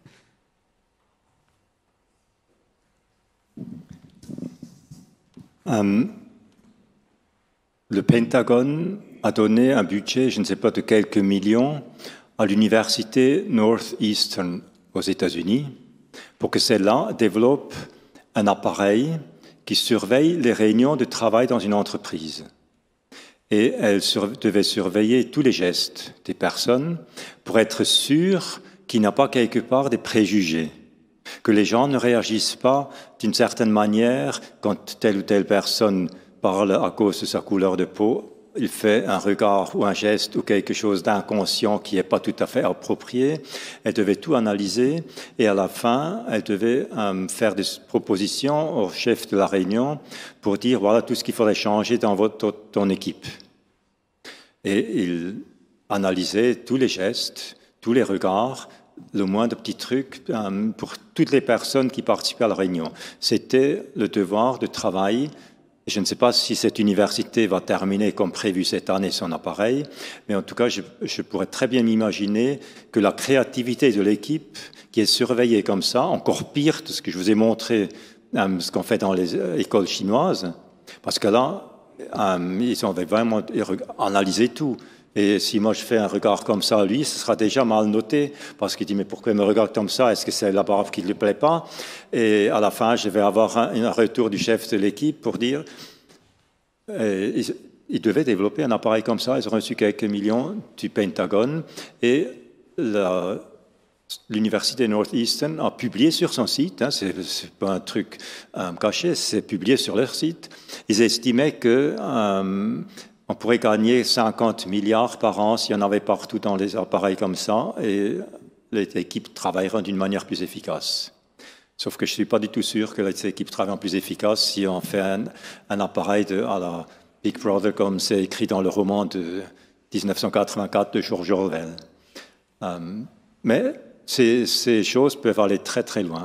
[SPEAKER 3] Um, le Pentagone a donné un budget, je ne sais pas de quelques millions, à l'université Northeastern aux États-Unis pour que celle-là développe un appareil qui surveille les réunions de travail dans une entreprise. Et elle sur, devait surveiller tous les gestes des personnes pour être sûre qu'il n'y a pas quelque part des préjugés, que les gens ne réagissent pas d'une certaine manière quand telle ou telle personne parle à cause de sa couleur de peau, il fait un regard ou un geste ou quelque chose d'inconscient qui n'est pas tout à fait approprié. Elle devait tout analyser et à la fin, elle devait euh, faire des propositions au chef de la réunion pour dire voilà tout ce qu'il faudrait changer dans votre, ton équipe. Et il analysait tous les gestes, tous les regards, le moindre petit truc euh, pour toutes les personnes qui participaient à la réunion. C'était le devoir de travail. Je ne sais pas si cette université va terminer comme prévu cette année son appareil, mais en tout cas, je, je pourrais très bien m'imaginer que la créativité de l'équipe qui est surveillée comme ça, encore pire de ce que je vous ai montré, euh, ce qu'on fait dans les euh, écoles chinoises, parce que là, euh, ils ont vraiment analysé tout. Et si moi je fais un regard comme ça à lui, ce sera déjà mal noté, parce qu'il dit mais pourquoi il me regarde comme ça, est-ce que c'est la barbe qui ne lui plaît pas? Et à la fin, je vais avoir un, un retour du chef de l'équipe pour dire euh, ils, ils devaient développer un appareil comme ça, ils ont reçu quelques millions du Pentagone, et la, l'université Northeastern a publié sur son site, hein, c'est, c'est pas un truc euh, caché, c'est publié sur leur site, ils estimaient que euh, on pourrait gagner cinquante milliards par an s'il y en avait partout dans les appareils comme ça, et les équipes travailleront d'une manière plus efficace. Sauf que je ne suis pas du tout sûr que les équipes travaillent plus efficace si on fait un, un appareil de, à la Big Brother, comme c'est écrit dans le roman de dix-neuf cent quatre-vingt-quatre de George Orwell. Euh, mais ces, ces choses peuvent aller très très loin.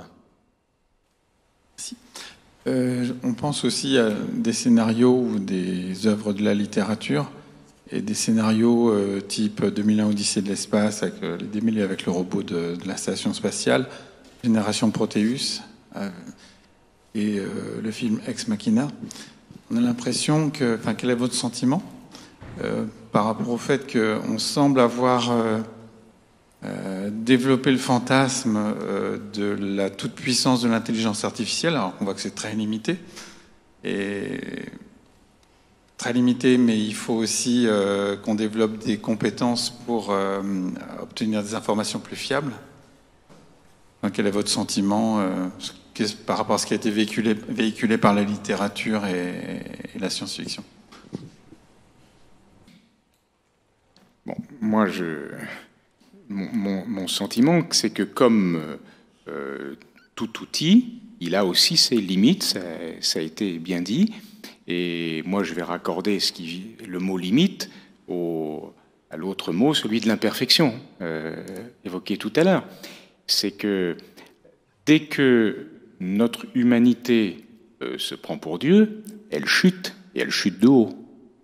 [SPEAKER 1] Euh, on pense aussi à des scénarios ou des œuvres de la littérature et des scénarios euh, type deux mille un Odyssée de l'espace avec euh, les démêlés avec le robot de, de la station spatiale, Génération Proteus euh, et euh, le film Ex Machina. On a l'impression que, enfin, quel est votre sentiment euh, par rapport au fait qu'on semble avoir euh, Euh, développer le fantasme euh, de la toute-puissance de l'intelligence artificielle, alors qu'on voit que c'est très limité, et très limité, mais il faut aussi euh, qu'on développe des compétences pour euh, obtenir des informations plus fiables. Enfin, quel est votre sentiment euh, par rapport à ce qui a été véhiculé, véhiculé par la littérature et, et la science-fiction?
[SPEAKER 2] Bon, moi je... Mon, mon, mon sentiment, c'est que comme euh, tout outil, il a aussi ses limites, ça, ça a été bien dit, et moi je vais raccorder ce qui, le mot limite au, à l'autre mot, celui de l'imperfection, euh, évoqué tout à l'heure. C'est que dès que notre humanité euh, se prend pour Dieu, elle chute, et elle chute de haut.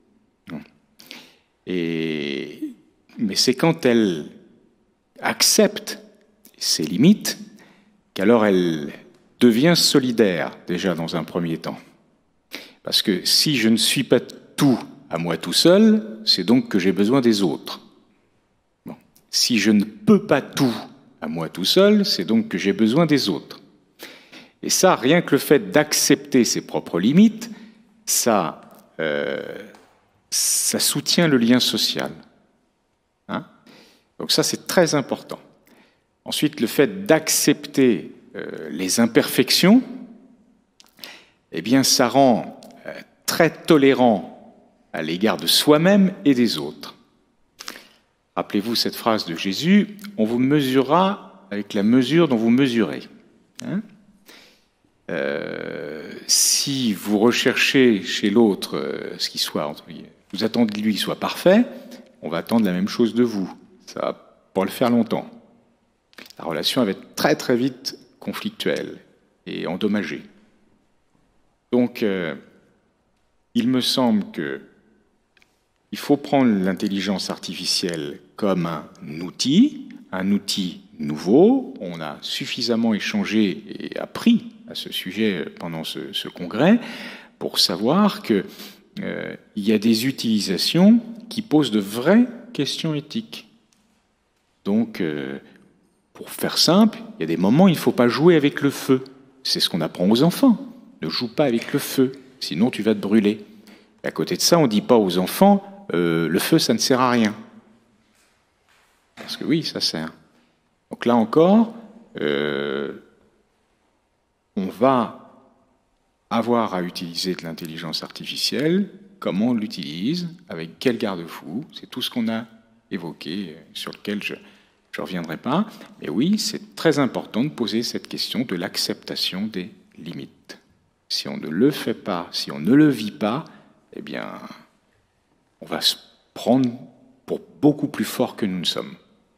[SPEAKER 2] Et, mais c'est quand elle accepte ses limites qu'alors elle devient solidaire déjà dans un premier temps. Parce que si je ne suis pas tout à moi tout seul, c'est donc que j'ai besoin des autres. Bon. Si je ne peux pas tout à moi tout seul, c'est donc que j'ai besoin des autres. Et ça, rien que le fait d'accepter ses propres limites, ça, euh, ça soutient le lien social. Hein? Donc ça, c'est très important. Ensuite, le fait d'accepter euh, les imperfections, eh bien, ça rend euh, très tolérant à l'égard de soi-même et des autres. Rappelez-vous cette phrase de Jésus, « On vous mesurera avec la mesure dont vous mesurez. Hein » euh, si vous recherchez chez l'autre euh, ce qui soit, entre guillemets, vous attendez de lui qu'il soit parfait, on va attendre la même chose de vous. Ça va pas le faire longtemps. La relation va être très très vite conflictuelle et endommagée. Donc, euh, il me semble que il faut prendre l'intelligence artificielle comme un outil, un outil nouveau. On a suffisamment échangé et appris à ce sujet pendant ce, ce congrès pour savoir qu'il euh, y a des utilisations qui posent de vraies questions éthiques. Donc, euh, pour faire simple, il y a des moments où il ne faut pas jouer avec le feu. C'est ce qu'on apprend aux enfants. Ne joue pas avec le feu, sinon tu vas te brûler. Et à côté de ça, on ne dit pas aux enfants euh, le feu, ça ne sert à rien. Parce que oui, ça sert. Donc là encore, euh, on va avoir à utiliser de l'intelligence artificielle. Comment on l'utilise, avec quel garde-fou, c'est tout ce qu'on a évoqué, sur lequel je ne reviendrai pas. Mais oui, c'est très important de poser cette question de l'acceptation des limites. Si on ne le fait pas, si on ne le vit pas, eh bien, on va se prendre pour beaucoup plus fort que nous ne sommes.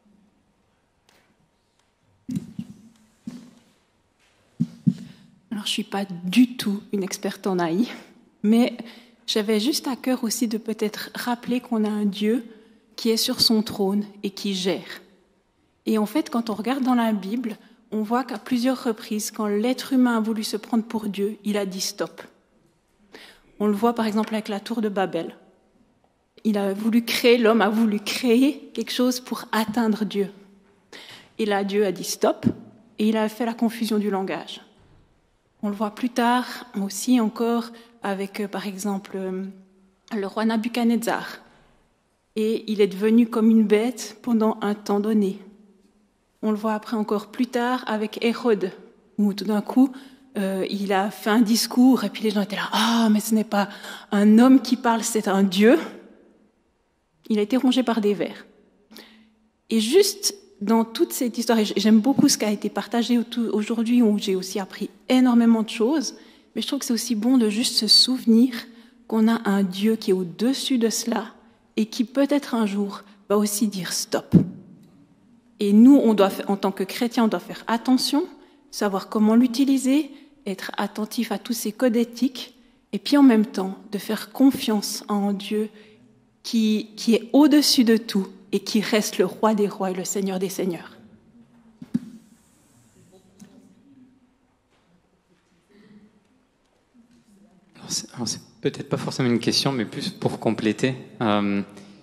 [SPEAKER 12] Alors, je ne suis pas du tout une experte en A I, mais j'avais juste à cœur aussi de peut-être rappeler qu'on a un Dieu qui est sur son trône et qui gère. Et en fait, quand on regarde dans la Bible, on voit qu'à plusieurs reprises, quand l'être humain a voulu se prendre pour Dieu, il a dit stop. On le voit par exemple avec la tour de Babel. Il a voulu créer, l'homme a voulu créer quelque chose pour atteindre Dieu. Et là, Dieu a dit stop, et il a fait la confusion du langage. On le voit plus tard aussi encore avec, par exemple, le roi Nabuchodonosor. Et il est devenu comme une bête pendant un temps donné. On le voit après encore plus tard avec Hérode, où tout d'un coup, euh, il a fait un discours, et puis les gens étaient là, « Ah, mais ce n'est pas un homme qui parle, c'est un Dieu. » Il a été rongé par des vers. Et juste dans toute cette histoire, et j'aime beaucoup ce qui a été partagé aujourd'hui, où j'ai aussi appris énormément de choses, mais je trouve que c'est aussi bon de juste se souvenir qu'on a un Dieu qui est au-dessus de cela, et qui peut-être un jour va aussi dire stop. Et nous, on doit, en tant que chrétiens, on doit faire attention, savoir comment l'utiliser, être attentif à tous ces codes éthiques, et puis en même temps, de faire confiance en Dieu qui, qui est au-dessus de tout et qui reste le roi des rois et le seigneur des seigneurs.
[SPEAKER 6] Alors c'est, alors c'est peut-être pas forcément une question, mais plus pour compléter. Euh,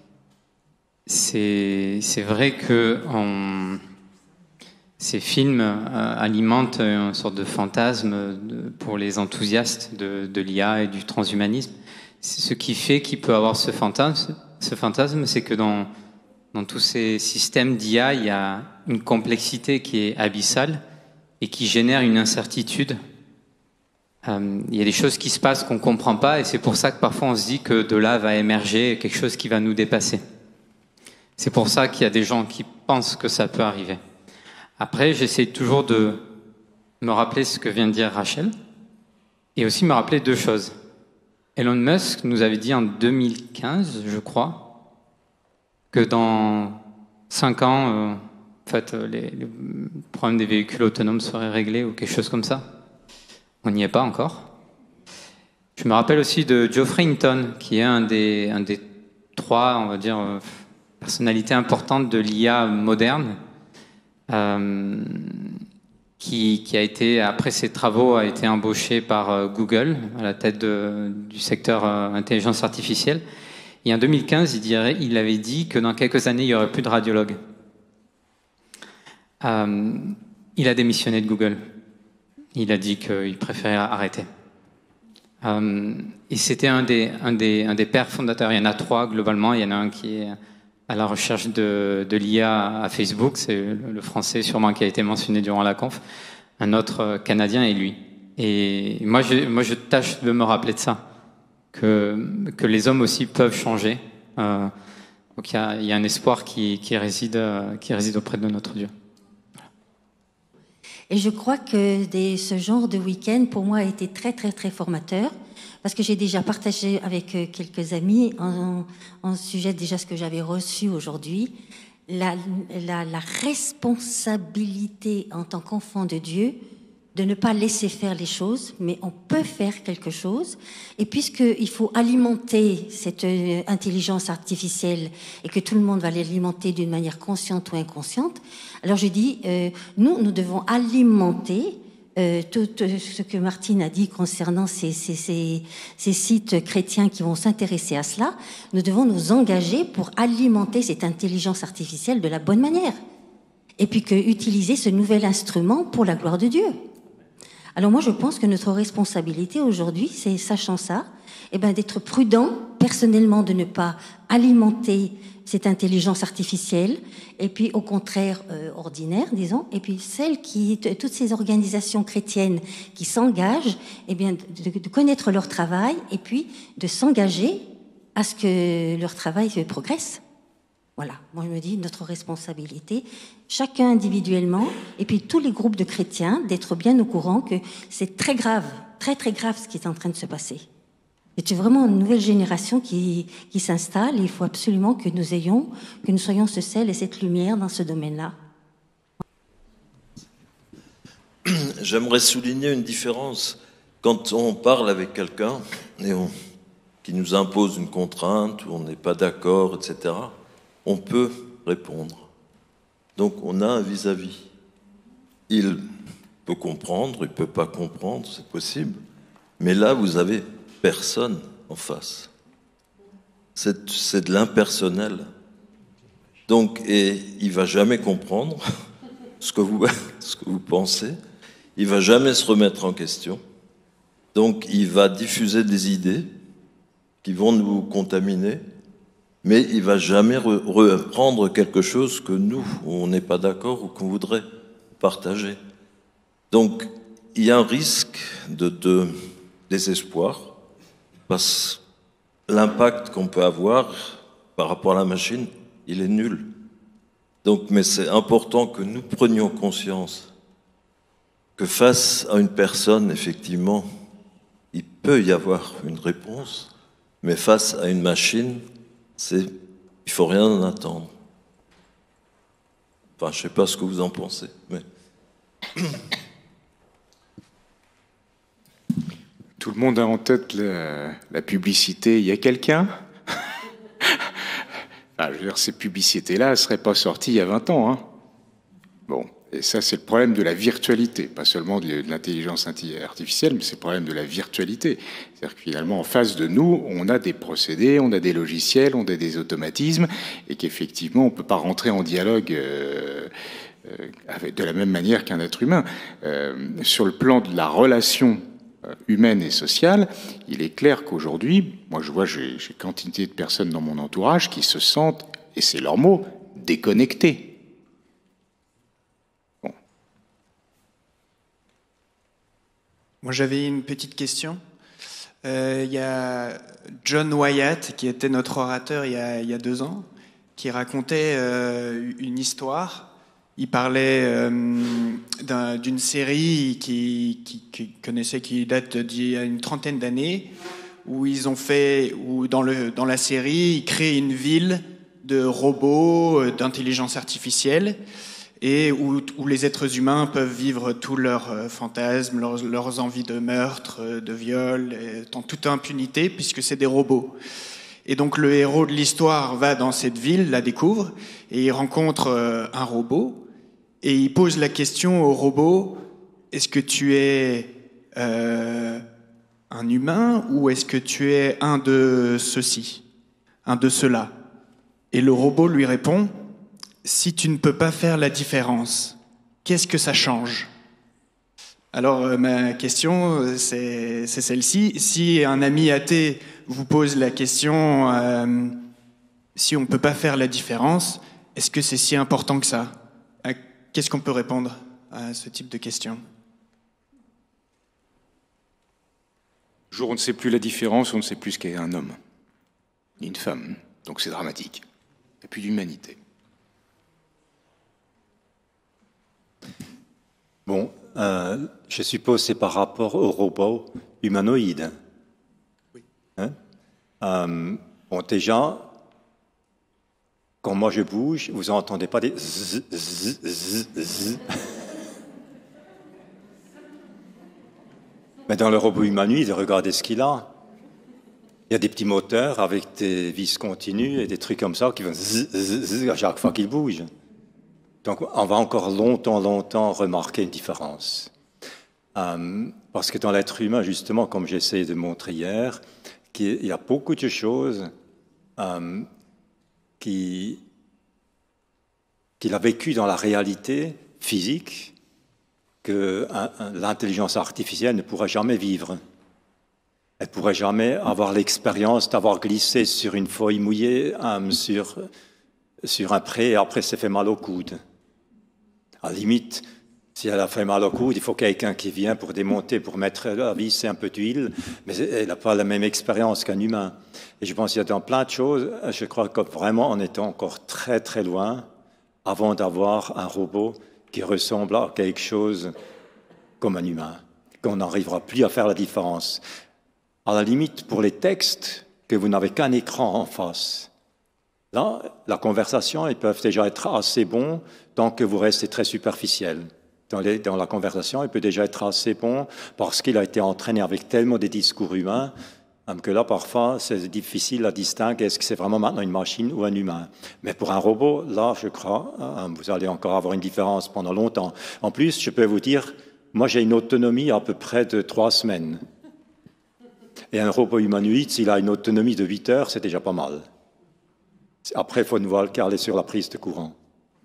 [SPEAKER 6] c'est, c'est vrai que on, ces films euh, alimentent une sorte de fantasme de, pour les enthousiastes de, de l'I A et du transhumanisme. Ce qui fait qu'il peut avoir ce fantasme, ce fantasme, c'est que dans, dans tous ces systèmes d'I A, il y a une complexité qui est abyssale et qui génère une incertitude. Euh, il y a des choses qui se passent qu'on ne comprend pas, et c'est pour ça que parfois on se dit que de là va émerger quelque chose qui va nous dépasser. C'est pour ça qu'il y a des gens qui pensent que ça peut arriver. Après, j'essaie toujours de me rappeler ce que vient de dire Rachel, et aussi me rappeler deux choses. Elon Musk nous avait dit en deux mille quinze, je crois, que dans cinq ans, euh, en fait, les, les problèmes des véhicules autonomes seraient réglés ou quelque chose comme ça. On n'y est pas encore. Je me rappelle aussi de Geoffrey Hinton, qui est un des, un des trois, on va dire, euh, personnalités importantes de l'I A moderne, euh, qui, qui a été, après ses travaux, a été embauché par euh, Google à la tête de, du secteur euh, intelligence artificielle. Et en deux mille quinze, il, dirait, il avait dit que dans quelques années, il n'y aurait plus de radiologues. Euh, il a démissionné de Google. Il a dit qu'il préférait arrêter. Euh, et c'était un des, un, des, un des pères fondateurs. Il y en a trois globalement. Il y en a un qui est à la recherche de, de l'I A à Facebook. C'est le, le français sûrement qui a été mentionné durant la conf. Un autre euh, Canadien et lui. Et moi je, moi, je tâche de me rappeler de ça. Que, que les hommes aussi peuvent changer. Euh, donc il y a, il y a un espoir qui, qui, réside, qui réside auprès de notre Dieu.
[SPEAKER 10] Et je crois que des, ce genre de week-end, pour moi, a été très, très, très formateur, parce que j'ai déjà partagé avec quelques amis, en, en sujet déjà ce que j'avais reçu aujourd'hui, la, la, la responsabilité en tant qu'enfant de Dieu de ne pas laisser faire les choses, mais on peut faire quelque chose. Et puisqu'il faut alimenter cette intelligence artificielle et que tout le monde va l'alimenter d'une manière consciente ou inconsciente, alors je dis, euh, nous, nous devons alimenter euh, tout euh, ce que Martine a dit concernant ces, ces, ces, ces sites chrétiens qui vont s'intéresser à cela. Nous devons nous engager pour alimenter cette intelligence artificielle de la bonne manière. Et puis que utiliser ce nouvel instrument pour la gloire de Dieu. Alors moi, je pense que notre responsabilité aujourd'hui, c'est, sachant ça, eh ben, d'être prudent, personnellement, de ne pas alimenter cette intelligence artificielle, et puis au contraire euh, ordinaire, disons, et puis celles qui, toutes ces organisations chrétiennes qui s'engagent, eh bien, de, de connaître leur travail, et puis de s'engager à ce que leur travail progresse. Voilà, moi je me dis, notre responsabilité, chacun individuellement, et puis tous les groupes de chrétiens, d'être bien au courant que c'est très grave, très très grave ce qui est en train de se passer. C'est vraiment une nouvelle génération qui, qui s'installe, et il faut absolument que nous ayons, que nous soyons ce sel et cette lumière dans ce domaine-là.
[SPEAKER 13] J'aimerais souligner une différence. Quand on parle avec quelqu'un et on, qui nous impose une contrainte, où on n'est pas d'accord, et cetera, on peut répondre. Donc on a un vis-à-vis. Il peut comprendre, il ne peut pas comprendre, c'est possible. Mais là, vous avez personne en face. C'est, c'est de l'impersonnel. Donc, et il ne va jamais comprendre ce que vous, ce que vous pensez. Il ne va jamais se remettre en question. Donc, il va diffuser des idées qui vont nous contaminer. Mais il ne va jamais re- reprendre quelque chose que nous, on n'est pas d'accord ou qu'on voudrait partager. Donc, il y a un risque de, de désespoir, parce que l'impact qu'on peut avoir par rapport à la machine, il est nul. Donc, mais c'est important que nous prenions conscience que face à une personne, effectivement, il peut y avoir une réponse, mais face à une machine, c'est, il ne faut rien en attendre. Enfin, je ne sais pas ce que vous en pensez, mais...
[SPEAKER 2] Tout le monde a en tête la, la publicité. Il y a quelqu'un enfin, je veux dire, ces publicités-là, elles ne seraient pas sorties il y a vingt ans. Hein. Bon, et ça, c'est le problème de la virtualité. Pas seulement de l'intelligence artificielle, mais c'est le problème de la virtualité. C'est-à-dire que finalement, en face de nous, on a des procédés, on a des logiciels, on a des automatismes, et qu'effectivement, on ne peut pas rentrer en dialogue euh, euh, avec, de la même manière qu'un être humain. Euh, sur le plan de la relation humaine et sociale, il est clair qu'aujourd'hui, moi je vois, j'ai, j'ai quantité de personnes dans mon entourage qui se sentent, et c'est leur mot, déconnectées. Bon.
[SPEAKER 14] Moi j'avais une petite question. Euh, il y a John Wyatt, qui était notre orateur il y a, il y a deux ans, qui racontait euh, une histoire. Il parlait euh, d'un, d'une série qui, qui, qui connaissait, qui date d'il y a une trentaine d'années, où ils ont fait, où dans le dans la série, ils créent une ville de robots, d'intelligence artificielle, et où, où les êtres humains peuvent vivre tous leurs fantasmes, leurs, leurs envies de meurtre, de viol, en toute impunité, puisque c'est des robots. Et donc le héros de l'histoire va dans cette ville, la découvre, et il rencontre un robot, et il pose la question au robot, est-ce que tu es euh, un humain ou est-ce que tu es un de ceux-ci, un de ceux-là? Et le robot lui répond, si tu ne peux pas faire la différence, qu'est-ce que ça change? Alors, euh, ma question, c'est celle-ci. Si un ami athée vous pose la question, euh, si on ne peut pas faire la différence, est-ce que c'est si important que ça? Qu'est-ce qu'on peut répondre à ce type de question?
[SPEAKER 2] Le jour où on ne sait plus la différence, on ne sait plus ce qu'est un homme, ni une femme. Donc c'est dramatique. Il n'y a plus d'humanité.
[SPEAKER 3] Bon, euh, je suppose que c'est par rapport aux robots humanoïdes. Oui. Hein? Euh, bon, déjà, quand moi je bouge, vous n'entendez pas des zzz, zzz, zzz, zzz. Mais dans le robot humanoïde, regardez ce qu'il a. Il y a des petits moteurs avec des vis continues et des trucs comme ça qui vont zzz, zzz, zzz à chaque fois qu'il bouge. Donc, on va encore longtemps, longtemps remarquer une différence. Euh, parce que dans l'être humain, justement, comme j'essayais de montrer hier, il y a beaucoup de choses euh, qui, qu'il a vécues dans la réalité physique que l'intelligence artificielle ne pourra jamais vivre. Elle ne pourrait jamais avoir l'expérience d'avoir glissé sur une feuille mouillée, euh, sur, sur un pré, et après s'est fait mal au coude. À la limite, si elle a fait mal au coude, il faut quelqu'un qui vient pour démonter, pour mettre la vis et un peu d'huile, mais elle n'a pas la même expérience qu'un humain. Et je pense qu'il y a dans plein de choses, je crois que vraiment on est encore très très loin avant d'avoir un robot qui ressemble à quelque chose comme un humain, qu'on n'arrivera plus à faire la différence. À la limite, pour les textes, que vous n'avez qu'un écran en face, là, la conversation, ils peuvent déjà être assez bons tant que vous restez très superficiel. Dans, les, dans la conversation, il peut déjà être assez bon parce qu'il a été entraîné avec tellement de discours humains que là, parfois, c'est difficile à distinguer est-ce que c'est vraiment maintenant une machine ou un humain. Mais pour un robot, là, je crois, vous allez encore avoir une différence pendant longtemps. En plus, je peux vous dire, moi, j'ai une autonomie à peu près de trois semaines. Et un robot humanoïde, s'il a une autonomie de huit heures, c'est déjà pas mal. Après, il faut une voile car elle est sur la prise de courant.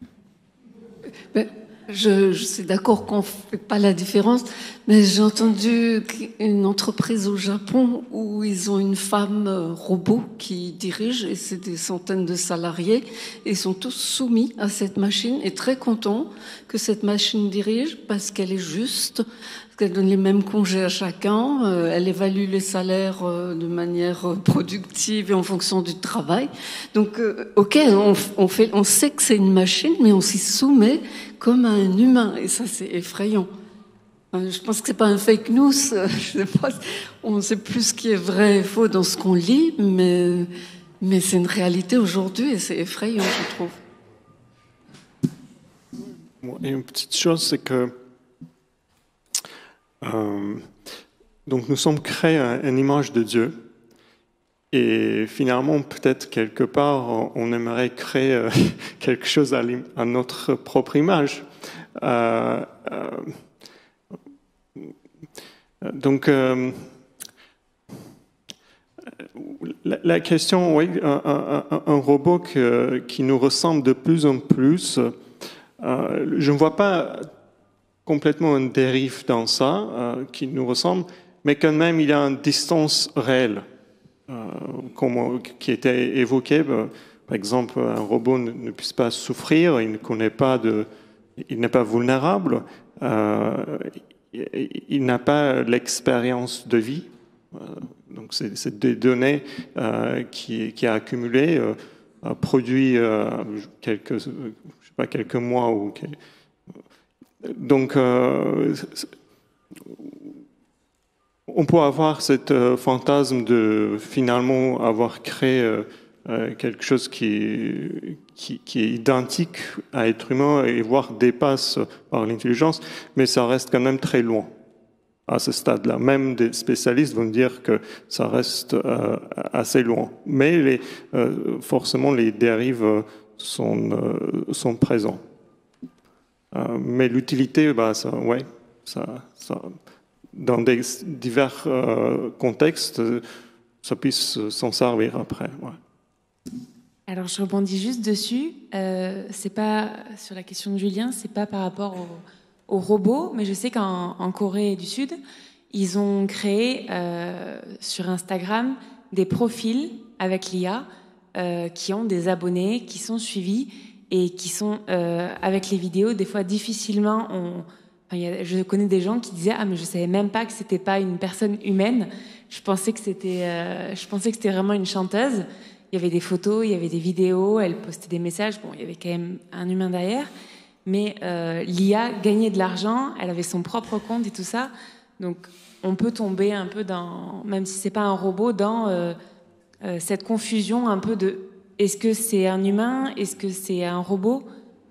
[SPEAKER 4] Mais je, je suis d'accord qu'on ne fait pas la différence, mais j'ai entendu une entreprise au Japon où ils ont une femme robot qui dirige, et c'est des centaines de salariés, et ils sont tous soumis à cette machine et très contents que cette machine dirige parce qu'elle est juste, qu'elle donne les mêmes congés à chacun, euh, elle évalue les salaires euh, de manière euh, productive et en fonction du travail. Donc, euh, ok, on, on, fait, on sait que c'est une machine, mais on s'y soumet comme à un humain, et ça c'est effrayant. Euh, je pense que c'est pas un fake news, euh, je sais pas, on sait plus ce qui est vrai et faux dans ce qu'on lit, mais, mais c'est une réalité aujourd'hui et c'est effrayant, je trouve.
[SPEAKER 8] Bon, et une petite chose, c'est que Euh, donc nous sommes créés à une image de Dieu et finalement peut-être quelque part on aimerait créer euh, quelque chose à, à notre propre image. Euh, euh, donc euh, la, la question, oui, un, un, un robot que, qui nous ressemble de plus en plus, euh, je ne vois pas complètement une dérive dans ça, euh, qui nous ressemble, mais quand même il y a une distance réelle, euh, comme, qui était évoquée. Bah, par exemple, un robot ne, ne puisse pas souffrir, il ne connaît pas de, il n'est pas vulnérable, euh, il, il n'a pas l'expérience de vie. Euh, donc c'est des données euh, qui, qui a accumulées, euh, a produit euh, quelques, je sais pas, quelques mois ou quelques, donc, euh, on peut avoir cet euh, fantasme de finalement avoir créé euh, quelque chose qui, qui, qui est identique à l'être humain et voire dépasse par l'intelligence, mais ça reste quand même très loin à ce stade-là. Même des spécialistes vont dire que ça reste euh, assez loin. Mais les, euh, forcément, les dérives sont, euh, sont présentes. Euh, mais l'utilité, bah, ça, ouais, ça, ça, dans des divers euh, contextes, ça puisse s'en servir après. Ouais.
[SPEAKER 7] Alors je rebondis juste dessus. Euh, c'est pas sur la question de Julien, c'est pas par rapport au, au robot, mais je sais qu'en en Corée du Sud, ils ont créé euh, sur Instagram des profils avec l'I A euh, qui ont des abonnés, qui sont suivis et qui sont euh, avec les vidéos. Des fois, difficilement, on... enfin, y a... je connais des gens qui disaient ah mais je savais même pas que c'était pas une personne humaine. Je pensais que c'était, euh... je pensais que c'était vraiment une chanteuse. Il y avait des photos, il y avait des vidéos, elle postait des messages. Bon, il y avait quand même un humain derrière, mais euh, l'I A gagnait de l'argent. Elle avait son propre compte et tout ça. Donc, on peut tomber un peu dans, même si c'est pas un robot, dans euh, euh, cette confusion un peu de est-ce que c'est un humain, est-ce que c'est un robot?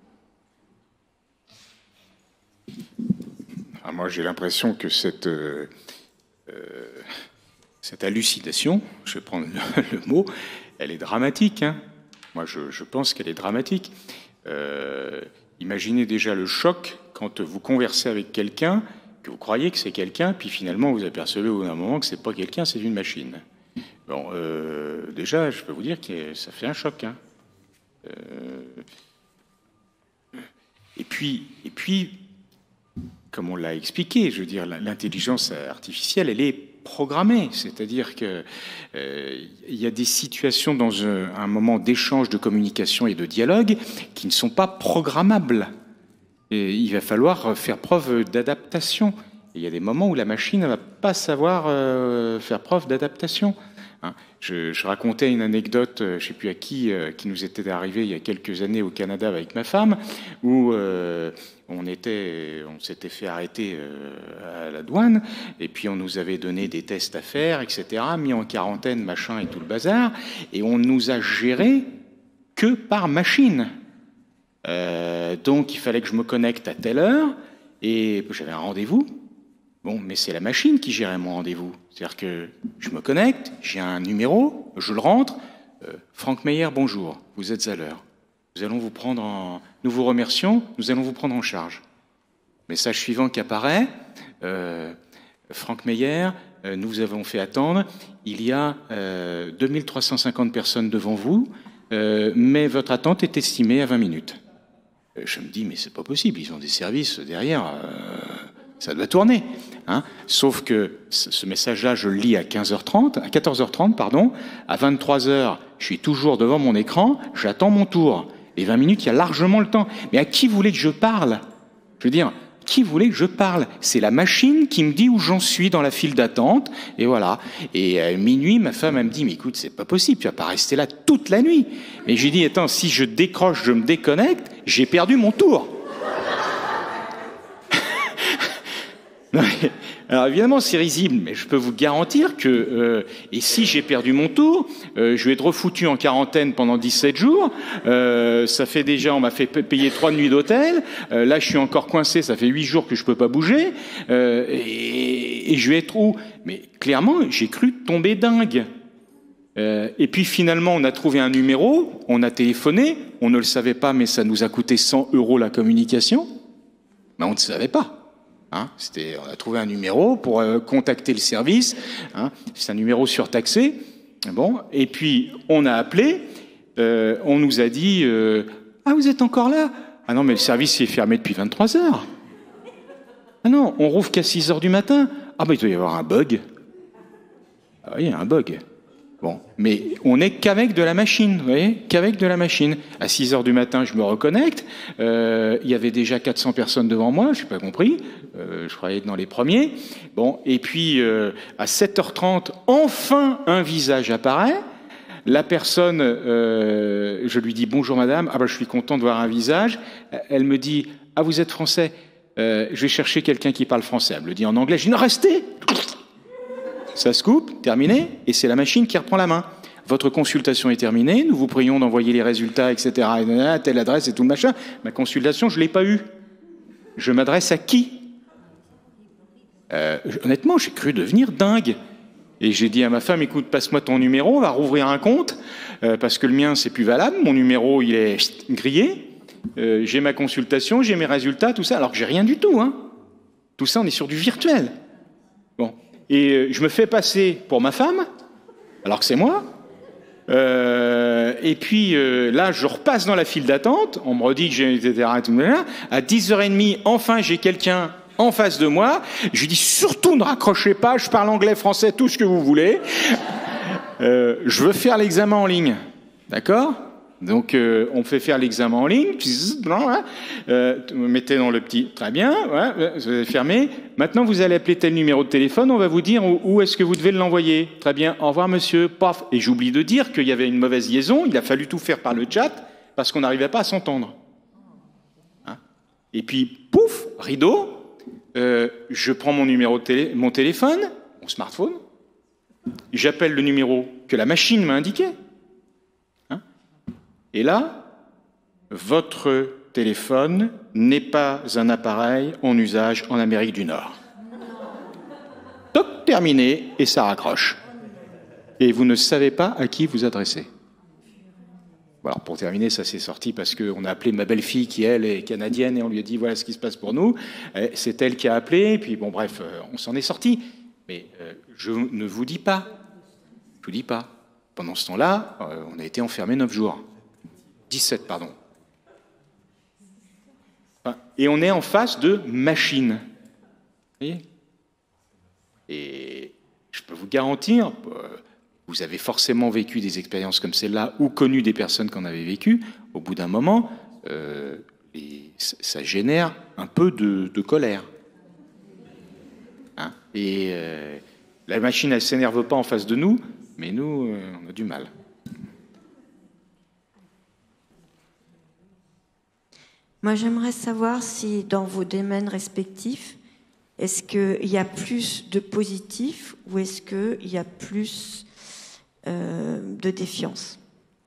[SPEAKER 2] Ah, moi, j'ai l'impression que cette, euh, euh, cette hallucination, je vais prendre le, le mot, elle est dramatique. Hein. Moi, je, je pense qu'elle est dramatique. Euh, imaginez déjà le choc quand vous conversez avec quelqu'un, que vous croyez que c'est quelqu'un, puis finalement vous apercevez au bout d'un moment que c'est pas quelqu'un, c'est une machine. Bon, euh, déjà, je peux vous dire que ça fait un choc. Hein. Euh, et puis, et puis, comme on l'a expliqué, je veux dire, l'intelligence artificielle, elle est programmée, c'est-à-dire que euh, il y a des situations dans un, un moment d'échange, de communication et de dialogue qui ne sont pas programmables. Et il va falloir faire preuve d'adaptation. Il y a des moments où la machine ne va pas savoir euh, faire preuve d'adaptation. Hein. Je, je racontais une anecdote, je ne sais plus à qui, euh, qui nous était arrivée il y a quelques années au Canada avec ma femme, où euh, on était, on s'était fait arrêter euh, à la douane, et puis on nous avait donné des tests à faire, et cetera, mis en quarantaine, machin et tout le bazar, et on nous a gérés que par machine. Euh, donc il fallait que je me connecte à telle heure, et j'avais un rendez-vous. Bon, mais c'est la machine qui gérait mon rendez-vous. C'est-à-dire que je me connecte, j'ai un numéro, je le rentre. Euh, Franck Meyer, bonjour, vous êtes à l'heure. Nous allons vous prendre en... Nous vous remercions, nous allons vous prendre en charge. Message suivant qui apparaît. Euh, Franck Meyer, euh, nous avons fait attendre. Il y a euh, deux mille trois cent cinquante personnes devant vous, euh, mais votre attente est estimée à vingt minutes. Euh, je me dis, mais c'est pas possible, ils ont des services derrière... Euh... Ça doit tourner. Hein. Sauf que ce message-là, je le lis à quinze heures trente, à quatorze heures trente, pardon. À vingt-trois heures, je suis toujours devant mon écran, j'attends mon tour. Et vingt minutes, il y a largement le temps. Mais à qui voulez que je parle? Je veux dire, qui voulait que je parle? C'est la machine qui me dit où j'en suis dans la file d'attente. Et voilà. Et à minuit, ma femme, elle me dit, mais écoute, c'est pas possible, tu vas pas rester là toute la nuit. Mais j'ai dit, attends, si je décroche, je me déconnecte, j'ai perdu mon tour. Non, mais, alors évidemment c'est risible, mais je peux vous garantir que euh, et si j'ai perdu mon tour, euh, je vais être refoutu en quarantaine pendant dix-sept jours. Euh, ça fait déjà, on m'a fait payer trois nuits d'hôtel. Euh, là, je suis encore coincé. Ça fait huit jours que je peux pas bouger. Euh, et, et je vais être où? Mais clairement, j'ai cru tomber dingue. Euh, et puis finalement, on a trouvé un numéro, on a téléphoné. On ne le savait pas, mais ça nous a coûté cent euros la communication. Mais on ne savait pas. Hein, c'était, on a trouvé un numéro pour euh, contacter le service. Hein, c'est un numéro surtaxé. Bon, et puis on a appelé. Euh, on nous a dit euh, ah, vous êtes encore là? Ah non, mais le service est fermé depuis vingt-trois heures. Ah non, on rouvre qu'à six heures du matin. Ah ben il doit y avoir un bug. Ah oui, il y a un bug. Bon, mais on n'est qu'avec de la machine, vous voyez, qu'avec de la machine. À six heures du matin, je me reconnecte. Euh, il y avait déjà quatre cents personnes devant moi, je n'ai pas compris. Euh, je croyais être dans les premiers. Bon, et puis euh, à sept heures trente, enfin un visage apparaît. La personne, euh, je lui dis bonjour madame. Ah ben je suis content de voir un visage. Elle me dit ah vous êtes français. Euh, je vais chercher quelqu'un qui parle français. Elle me le dit en anglais. Je dis non restez. Ça se coupe, terminé, et c'est la machine qui reprend la main. Votre consultation est terminée, nous vous prions d'envoyer les résultats, et cetera, à telle adresse et tout le machin. Ma consultation, je ne l'ai pas eue. Je m'adresse à qui? euh, Honnêtement, j'ai cru devenir dingue. Et j'ai dit à ma femme, écoute, passe-moi ton numéro, on va rouvrir un compte, euh, parce que le mien, c'est plus valable, mon numéro, il est grillé, euh, j'ai ma consultation, j'ai mes résultats, tout ça, alors que j'ai rien du tout, hein. Tout ça, on est sur du virtuel. Bon. Et euh, je me fais passer pour ma femme, alors que c'est moi. Euh, et puis euh, là, je repasse dans la file d'attente. On me redit que j'ai, et cetera. À dix heures trente, enfin, j'ai quelqu'un en face de moi. Je lui dis surtout ne raccrochez pas. Je parle anglais, français, tout ce que vous voulez. Euh, je veux faire l'examen en ligne, d'accord ? Donc, euh, on fait faire l'examen en ligne. Euh, vous mettez dans le petit, très bien, ouais, vous avez fermé. Maintenant, vous allez appeler tel numéro de téléphone. On va vous dire où, où est-ce que vous devez l'envoyer. Très bien. Au revoir, monsieur. Paf. Et j'oublie de dire qu'il y avait une mauvaise liaison. Il a fallu tout faire par le chat parce qu'on n'arrivait pas à s'entendre. Hein ? Et puis, pouf, rideau. Euh, je prends mon numéro de télé, mon téléphone, mon smartphone. J'appelle le numéro que la machine m'a indiqué. Hein ? Et là, votre téléphone n'est pas un appareil en usage en Amérique du Nord. Toc, terminé, et ça raccroche. Et vous ne savez pas à qui vous adresser. Alors pour terminer, ça s'est sorti parce qu'on a appelé ma belle-fille qui, elle, est canadienne, et on lui a dit voilà ce qui se passe pour nous. C'est elle qui a appelé, et puis bon, bref, on s'en est sorti. Mais euh, je ne vous dis pas. Je vous dis pas. Pendant ce temps-là, euh, on a été enfermés neuf jours. dix-sept, pardon. Enfin, et on est en face de machines. Vous voyez ? Et je peux vous garantir, euh, vous avez forcément vécu des expériences comme celle-là ou connu des personnes qui en avaient vécu. Au bout d'un moment, euh, et ça génère un peu de, de colère. Hein ? Et euh, la machine, elle ne s'énerve pas en face de nous, mais nous, euh, on a du mal.
[SPEAKER 15] Moi, j'aimerais savoir si, dans vos domaines respectifs, est-ce qu'il y a plus de positif ou est-ce qu'il y a plus euh, de défiance ?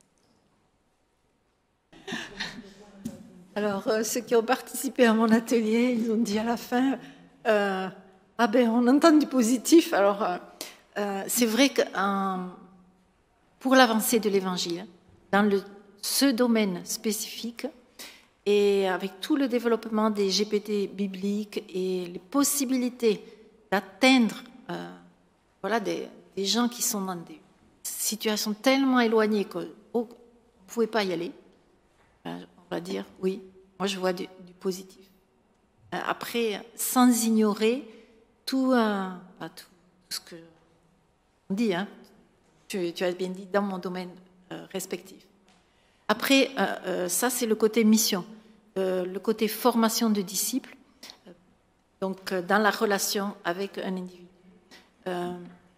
[SPEAKER 11] Alors, euh, ceux qui ont participé à mon atelier, ils ont dit à la fin... Euh, Ah ben, on entend du positif. Alors, euh, euh, c'est vrai que euh, pour l'avancée de l'Évangile, dans le, ce domaine spécifique, et avec tout le développement des G P T bibliques et les possibilités d'atteindre euh, voilà, des, des gens qui sont dans des situations tellement éloignées que oh, vous ne pouvez pas y aller, euh, on va dire oui, moi je vois du, du positif. Euh, après, sans ignorer tout, euh, pas tout, tout ce que on dit, hein. tu, tu as bien dit, dans mon domaine euh, respectif. Après, euh, euh, ça c'est le côté mission, euh, le côté formation de disciples, euh, donc euh, dans la relation avec un individu. Euh,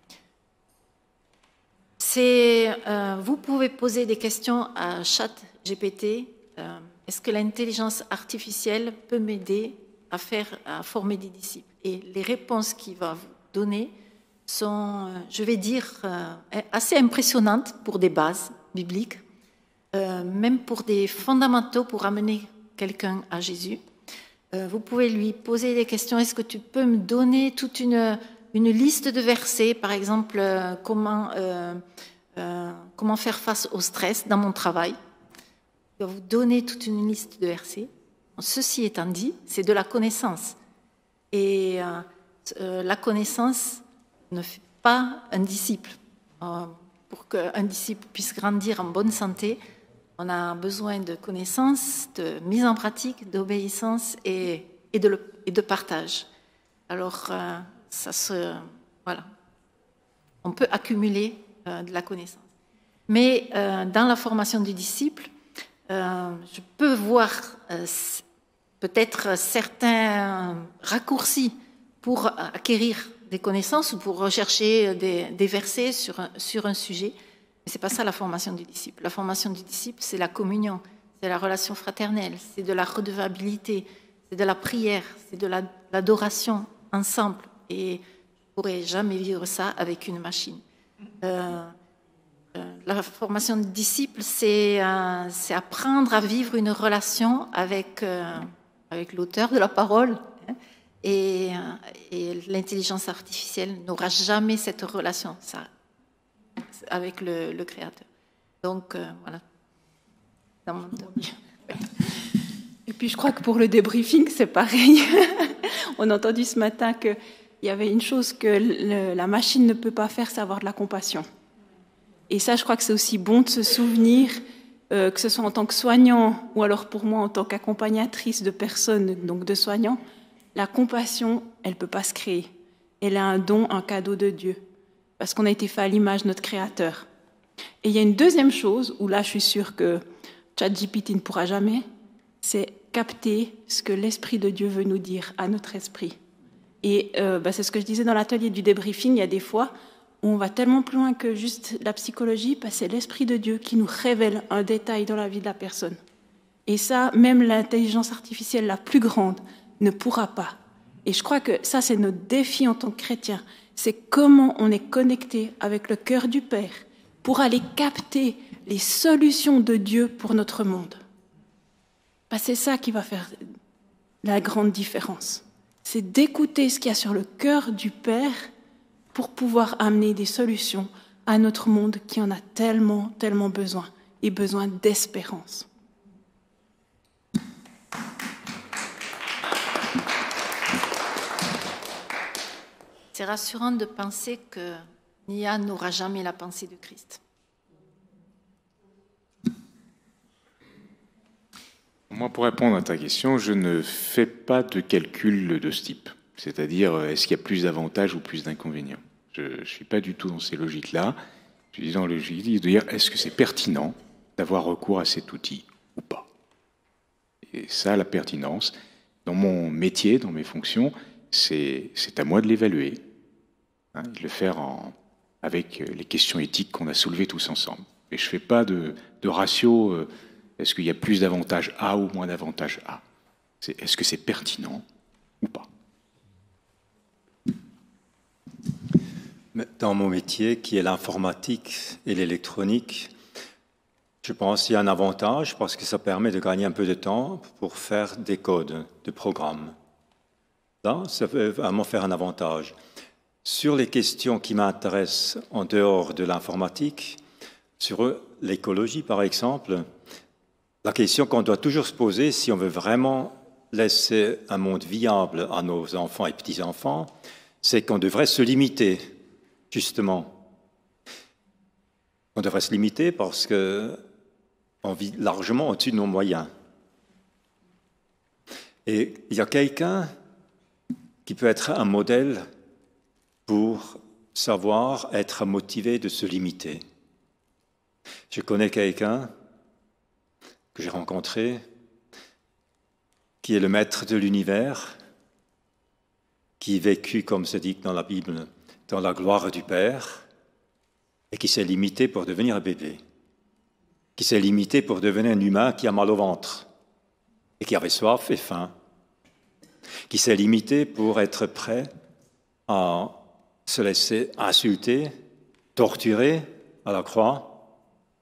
[SPEAKER 11] c'est, euh, vous pouvez poser des questions à ChatGPT. Euh, est-ce que l'intelligence artificielle peut m'aider à faire, à former des disciples? Et les réponses qu'il va vous donner sont, je vais dire, assez impressionnantes pour des bases bibliques, euh, même pour des fondamentaux pour amener quelqu'un à Jésus. Euh, vous pouvez lui poser des questions. Est-ce que tu peux me donner toute une, une liste de versets, par exemple, euh, comment, euh, euh, comment faire face au stress dans mon travail? Il va vous donner toute une liste de versets. Ceci étant dit, c'est de la connaissance. Et euh, euh, la connaissance ne fait pas un disciple. Euh, pour qu'un disciple puisse grandir en bonne santé, on a besoin de connaissances, de mise en pratique, d'obéissance et, et, de, le, et de partage. Alors, euh, ça se, voilà. On peut accumuler euh, de la connaissance. Mais euh, dans la formation du disciple, euh, je peux voir euh, peut-être certains raccourcis pour acquérir des connaissances ou pour rechercher des, des versets sur un, sur un sujet. Mais ce n'est pas ça la formation du disciple. La formation du disciple, c'est la communion, c'est la relation fraternelle, c'est de la redevabilité, c'est de la prière, c'est de la, l'adoration ensemble. Et je ne pourrais jamais vivre ça avec une machine. Euh, euh, la formation du disciple, c'est, euh, c'est apprendre à vivre une relation avec, euh, avec l'auteur de la parole. Hein, et, et l'intelligence artificielle n'aura jamais cette relation ça, avec le, le Créateur. Donc, euh, voilà. Dans mon
[SPEAKER 12] Et puis je crois que pour le débriefing, c'est pareil. On a entendu ce matin qu'il y avait une chose que le, la machine ne peut pas faire, c'est avoir de la compassion. Et ça, je crois que c'est aussi bon de se souvenir, euh, que ce soit en tant que soignant ou alors pour moi en tant qu'accompagnatrice de personnes, donc de soignants, la compassion, elle ne peut pas se créer. Elle est un don, un cadeau de Dieu, parce qu'on a été fait à l'image de notre Créateur. Et il y a une deuxième chose, où là je suis sûre que ChatGPT ne pourra jamais, c'est capter ce que l'Esprit de Dieu veut nous dire à notre esprit. Et euh, bah, c'est ce que je disais dans l'atelier du débriefing, il y a des fois où on va tellement plus loin que juste la psychologie, bah, c'est l'Esprit de Dieu qui nous révèle un détail dans la vie de la personne. Et ça, même l'intelligence artificielle la plus grande ne pourra pas. Et je crois que ça, c'est notre défi en tant que chrétien. C'est comment on est connecté avec le cœur du Père pour aller capter les solutions de Dieu pour notre monde. Bah, c'est ça qui va faire la grande différence. C'est d'écouter ce qu'il y a sur le cœur du Père pour pouvoir amener des solutions à notre monde qui en a tellement, tellement besoin, et besoin d'espérance.
[SPEAKER 11] C'est rassurant de penser que l'I A n'aura jamais la pensée de Christ.
[SPEAKER 2] Moi, pour répondre à ta question, je ne fais pas de calcul de ce type. C'est-à-dire, est-ce qu'il y a plus d'avantages ou plus d'inconvénients? Je ne suis pas du tout dans ces logiques-là. Je suis dans la logique de dire, est-ce que c'est pertinent d'avoir recours à cet outil ou pas? Et ça, la pertinence, dans mon métier, dans mes fonctions, c'est, c'est à moi de l'évaluer, hein, de le faire en, avec les questions éthiques qu'on a soulevées tous ensemble. Et je ne fais pas de, de ratio, euh, est-ce qu'il y a plus d'avantages A ou moins d'avantages A? C'est, est-ce que c'est pertinent ou pas?
[SPEAKER 3] Dans mon métier, qui est l'informatique et l'électronique, je pense qu'il y a un avantage parce que ça permet de gagner un peu de temps pour faire des codes de programmes. Là, ça peut vraiment faire un avantage. Sur les questions qui m'intéressent en dehors de l'informatique, sur l'écologie par exemple, la question qu'on doit toujours se poser, si on veut vraiment laisser un monde viable à nos enfants et petits-enfants, c'est qu'on devrait se limiter. Justement, on devrait se limiter parce qu'on vit largement au-dessus de nos moyens. Et il y a quelqu'un qui peut être un modèle pour savoir être motivé de se limiter. Je connais quelqu'un que j'ai rencontré qui est le maître de l'univers, qui vécut, comme c'est dit dans la Bible, dans la gloire du Père, et qui s'est limité pour devenir un bébé, qui s'est limité pour devenir un humain qui a mal au ventre, et qui avait soif et faim, qui s'est limité pour être prêt à se laisser insulter, torturer à la croix,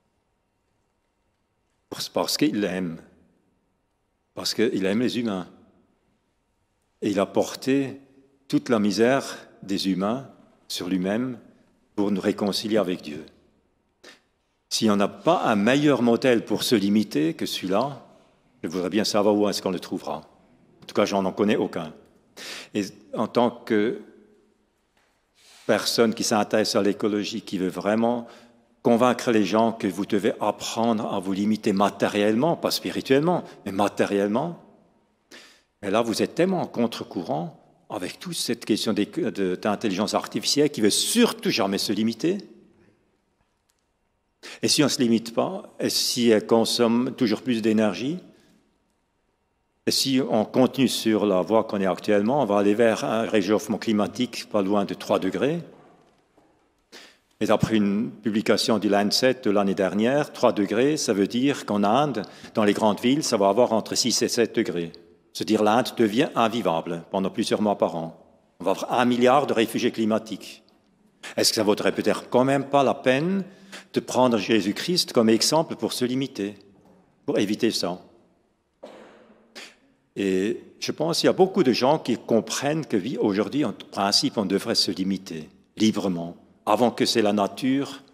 [SPEAKER 3] parce qu'il aime, parce qu'il aime les humains. Et il a porté toute la misère des humains sur lui-même pour nous réconcilier avec Dieu. Si on n'a pas un meilleur modèle pour se limiter que celui-là, je voudrais bien savoir où est-ce qu'on le trouvera. En tout cas, j'en en connais aucun. Et en tant que personne qui s'intéresse à l'écologie, qui veut vraiment convaincre les gens que vous devez apprendre à vous limiter matériellement, pas spirituellement, mais matériellement, et là, vous êtes tellement en contre-courant avec toute cette question d'intelligence artificielle qui ne veut surtout jamais se limiter. Et si on ne se limite pas, et si elle consomme toujours plus d'énergie, et si on continue sur la voie qu'on est actuellement, on va aller vers un réchauffement climatique pas loin de trois degrés. Et d'après une publication du Lancet de l'année dernière, trois degrés, ça veut dire qu'en Inde, dans les grandes villes, ça va avoir entre six et sept degrés. C'est-à-dire l'Inde devient invivable pendant plusieurs mois par an. On va avoir un milliard de réfugiés climatiques. Est-ce que ça vaudrait peut-être quand même pas la peine de prendre Jésus-Christ comme exemple pour se limiter, pour éviter ça? Et je pense qu'il y a beaucoup de gens qui comprennent que oui, aujourd'hui, en principe, on devrait se limiter librement, avant que c'est la nature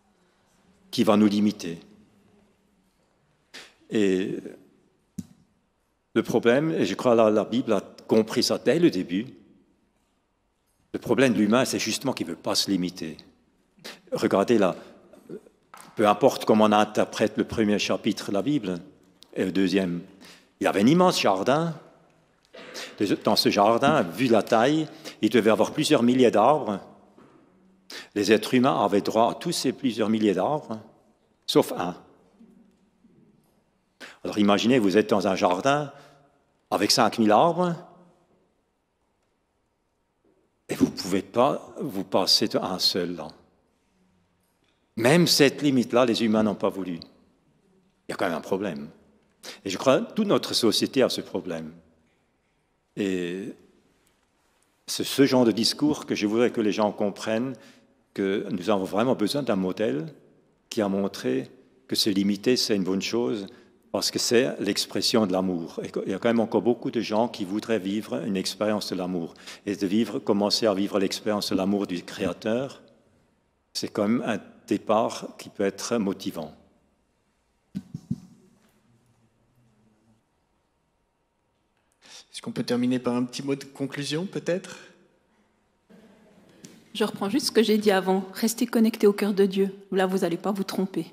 [SPEAKER 3] qui va nous limiter. Et le problème, et je crois que la, la Bible a compris ça dès le début, le problème de l'humain, c'est justement qu'il ne veut pas se limiter. Regardez là, peu importe comment on interprète le premier chapitre de la Bible et le deuxième, il y avait un immense jardin. Dans ce jardin, vu la taille, il devait y avoir plusieurs milliers d'arbres. Les êtres humains avaient droit à tous ces plusieurs milliers d'arbres, sauf un. Alors imaginez, vous êtes dans un jardin avec cinq mille arbres et vous ne pouvez pas vous passer d'un seul là. Même cette limite-là, les humains n'ont pas voulu. Il y a quand même un problème. Et je crois que toute notre société a ce problème. Et c'est ce genre de discours que je voudrais que les gens comprennent, que nous avons vraiment besoin d'un modèle qui a montré que se limiter, c'est une bonne chose, parce que c'est l'expression de l'amour. Et il y a quand même encore beaucoup de gens qui voudraient vivre une expérience de l'amour. Et de vivre, commencer à vivre l'expérience de l'amour du Créateur, c'est quand même un départ qui peut être motivant.
[SPEAKER 14] Est-ce qu'on peut terminer par un petit mot de conclusion, peut-être?
[SPEAKER 12] Je reprends juste ce que j'ai dit avant. Restez connectés au cœur de Dieu. Là, vous n'allez pas vous tromper.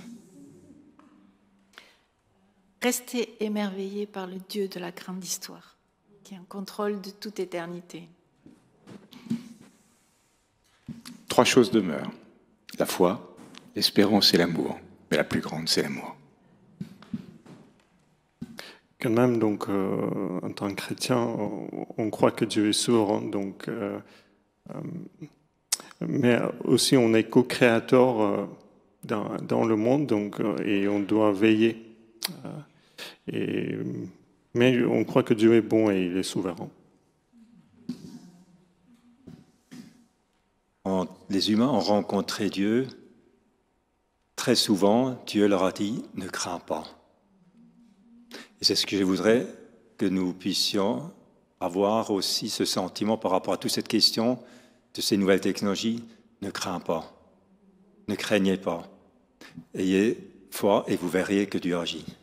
[SPEAKER 11] Restez émerveillés par le Dieu de la grande histoire, qui est en contrôle de toute éternité.
[SPEAKER 2] Trois choses demeurent. La foi, l'espérance et l'amour. Mais la plus grande, c'est l'amour.
[SPEAKER 8] Quand même, donc, euh, en tant que chrétien, on, on croit que Dieu est souverain, donc, euh, euh, mais aussi on est co-créateur euh, dans, dans le monde, donc, euh, et on doit veiller. Euh, et, mais on croit que Dieu est bon et il est souverain.
[SPEAKER 3] Les humains ont rencontré Dieu. Très souvent, Dieu leur a dit « ne crains pas ». Et c'est ce que je voudrais que nous puissions avoir aussi, ce sentiment par rapport à toute cette question de ces nouvelles technologies. Ne crains pas, ne craignez pas. Ayez foi et vous verriez que Dieu agit.